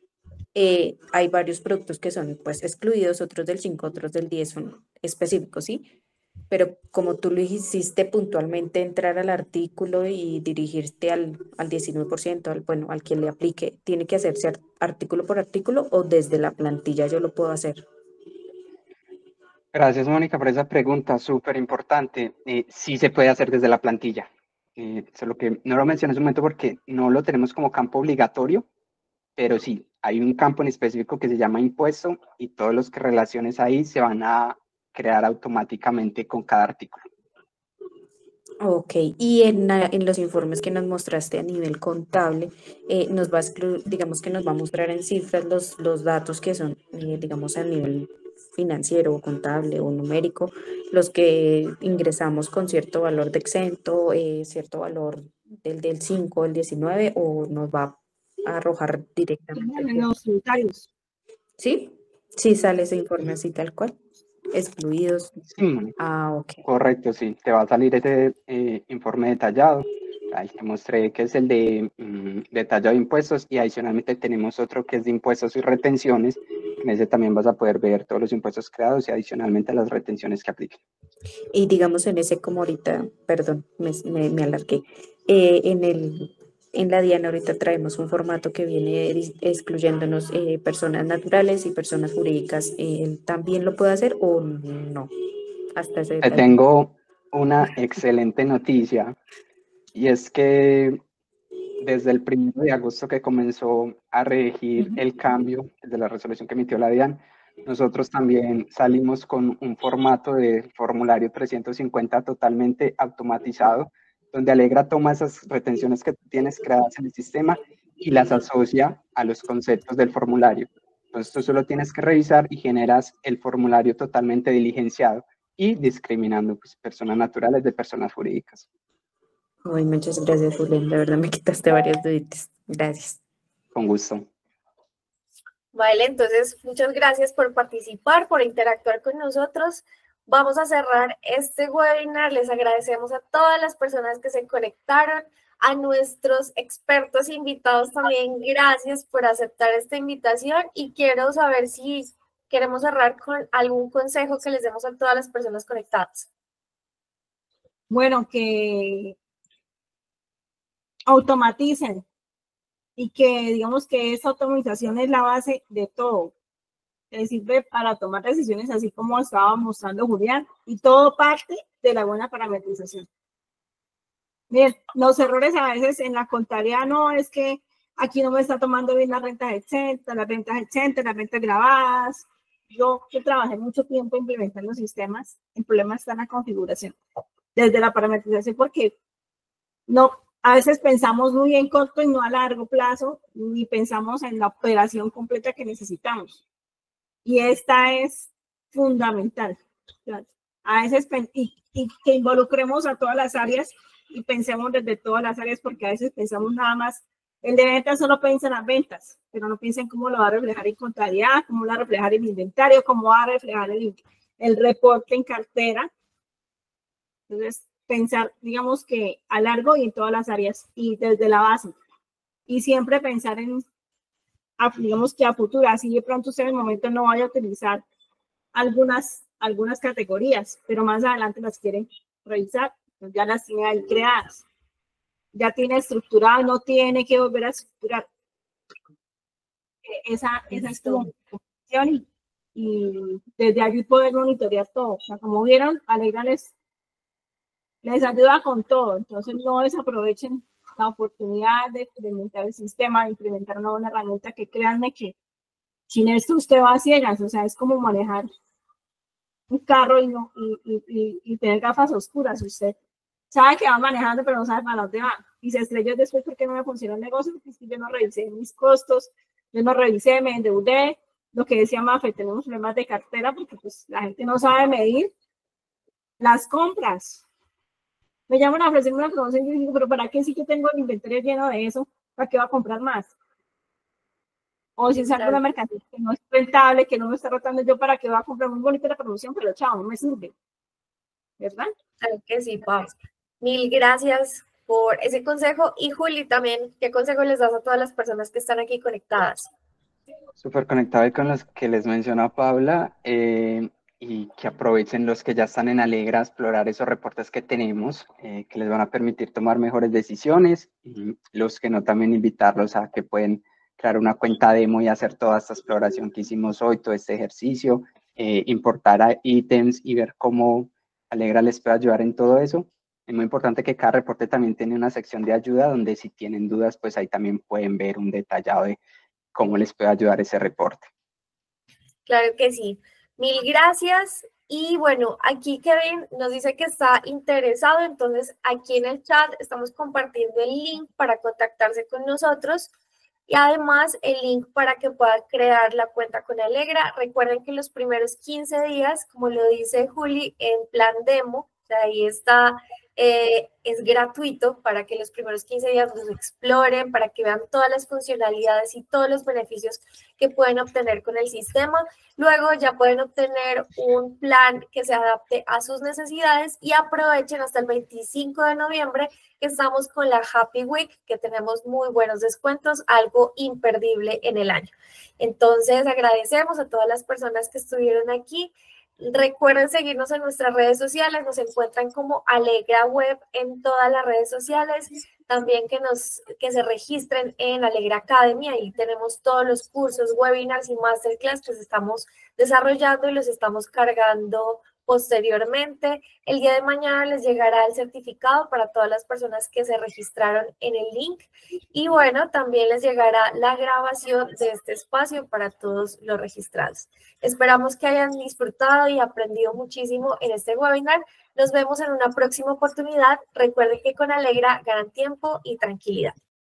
Hay varios productos que son pues excluidos, otros del 5, otros del 10 son específicos, ¿sí? Pero como tú lo hiciste puntualmente, entrar al artículo y dirigirte al 19%, al que le aplique, ¿tiene que hacerse artículo por artículo o desde la plantilla yo lo puedo hacer? Gracias, Mónica, por esa pregunta súper importante. Sí se puede hacer desde la plantilla. Solo que no lo mencioné en un momento porque no lo tenemos como campo obligatorio, pero sí, hay un campo en específico que se llama impuesto y todos los que relaciones ahí se van a crear automáticamente con cada artículo. Ok, y en los informes que nos mostraste a nivel contable, digamos que nos va a mostrar en cifras los datos que son, digamos, a nivel financiero o contable o numérico, los que ingresamos con cierto valor de exento, cierto valor del 5, el 19, o nos va a arrojar directamente. En los tributarios. ¿Sí? Sí sale ese informe así tal cual, excluidos. Sí, Ok. Correcto, sí. Te va a salir ese informe detallado Ahí te mostré que es el de detallado de impuestos, y adicionalmente tenemos otro que es de impuestos y retenciones. En ese también vas a poder ver todos los impuestos creados y adicionalmente las retenciones que apliquen. Y digamos en ese, como ahorita, perdón, me alargué, en la Diana ahorita traemos un formato que viene excluyéndonos personas naturales y personas jurídicas. ¿También lo puede hacer o no? Hasta ese Te detalle. tengo una excelente noticia, y es que desde el 1 de agosto que comenzó a regir el cambio de la resolución que emitió la DIAN, nosotros también salimos con un formato de formulario 350 totalmente automatizado, donde Alegra toma esas retenciones que tienes creadas en el sistema y las asocia a los conceptos del formulario. Entonces tú solo tienes que revisar y generas el formulario totalmente diligenciado y discriminando pues, personas naturales de personas jurídicas. Ay, muchas gracias, Julián. De verdad me quitaste varias duditas. Gracias. Con gusto. Vale, entonces muchas gracias por participar, por interactuar con nosotros. Vamos a cerrar este webinar. Les agradecemos a todas las personas que se conectaron, a nuestros expertos invitados también. Gracias por aceptar esta invitación, y quiero saber si queremos cerrar con algún consejo que les demos a todas las personas conectadas. Bueno, que automaticen y que digamos que esa automatización es la base de todo. Que sirve para tomar decisiones así como estaba mostrando Julián, y todo parte de la buena parametrización. Bien, los errores a veces en la contabilidad no es que aquí no me está tomando bien las rentas exentas, las ventas exentas, las ventas grabadas. Yo que trabajé mucho tiempo implementando sistemas, el problema está en la configuración, desde la parametrización, porque no, a veces pensamos muy en corto y no a largo plazo, ni pensamos en la operación completa que necesitamos. Y esta es fundamental. A veces, y que involucremos a todas las áreas y pensemos desde todas las áreas, porque a veces pensamos nada más, el de ventas solo piensa en las ventas, pero no piensa en cómo lo va a reflejar en contabilidad, cómo lo va a reflejar en inventario, cómo va a reflejar el reporte en cartera. Entonces, pensar, digamos que a largo y en todas las áreas y desde la base. Y siempre pensar en, digamos que a futuro, así de pronto usted en el momento no vaya a utilizar algunas categorías, pero más adelante las quieren revisar, pues ya las tiene ahí creadas. Ya tiene estructurado, no tiene que volver a estructurar. Esa es tu función, y desde allí poder monitorear todo. O sea, como vieron, Alegra les ayuda con todo. Entonces no desaprovechen la oportunidad de implementar el sistema, de implementar una buena herramienta, que créanme que sin esto usted va a ciegas. O sea, es como manejar un carro y tener gafas oscuras. Usted sabe que va manejando, pero no sabe para dónde va. Y se estrella después porque no me funciona el negocio, porque es que yo no revisé mis costos, yo no revisé, me endeudé. Lo que decía Mafe, tenemos problemas de cartera porque pues la gente no sabe medir las compras. Me llaman a ofrecerme una promoción y yo digo, pero ¿para qué si yo tengo el inventario lleno de eso? ¿Para qué va a comprar más? O si es alguna mercancía que no es rentable, que no me está rotando, yo para qué va a comprar muy bonita la promoción, pero chao, no me sirve. ¿Verdad? Claro que sí, Pau. Mil gracias por ese consejo. Y Juli, también, ¿qué consejo les das a todas las personas que están aquí conectadas? Súper conectado con los que les mencionó Paula, y que aprovechen los que ya están en Alegra a explorar esos reportes que tenemos, que les van a permitir tomar mejores decisiones, y los que no, también invitarlos a que pueden crear una cuenta demo y hacer toda esta exploración que hicimos hoy, todo este ejercicio, importar a ítems y ver cómo Alegra les puede ayudar en todo eso. Es muy importante que cada reporte también tiene una sección de ayuda donde si tienen dudas, pues ahí también pueden ver un detallado de cómo les puede ayudar ese reporte. Claro que sí. Mil gracias. Y bueno, aquí Kevin nos dice que está interesado, entonces aquí en el chat estamos compartiendo el link para contactarse con nosotros, y además el link para que puedan crear la cuenta con Alegra. Recuerden que los primeros 15 días, como lo dice Juli, en plan demo, o sea, ahí está Es gratuito para que los primeros 15 días los exploren, para que vean todas las funcionalidades y todos los beneficios que pueden obtener con el sistema. Luego ya pueden obtener un plan que se adapte a sus necesidades y aprovechen hasta el 25 de noviembre que estamos con la Happy Week, que tenemos muy buenos descuentos, algo imperdible en el año. Entonces agradecemos a todas las personas que estuvieron aquí. Recuerden seguirnos en nuestras redes sociales, nos encuentran como Alegra Web en todas las redes sociales, también que se registren en Alegra Academy, ahí tenemos todos los cursos, webinars y masterclass que estamos desarrollando y los estamos cargando posteriormente. El día de mañana les llegará el certificado para todas las personas que se registraron en el link y bueno, también les llegará la grabación de este espacio para todos los registrados. Esperamos que hayan disfrutado y aprendido muchísimo en este webinar. Nos vemos en una próxima oportunidad. Recuerden que con Alegra ganan tiempo y tranquilidad.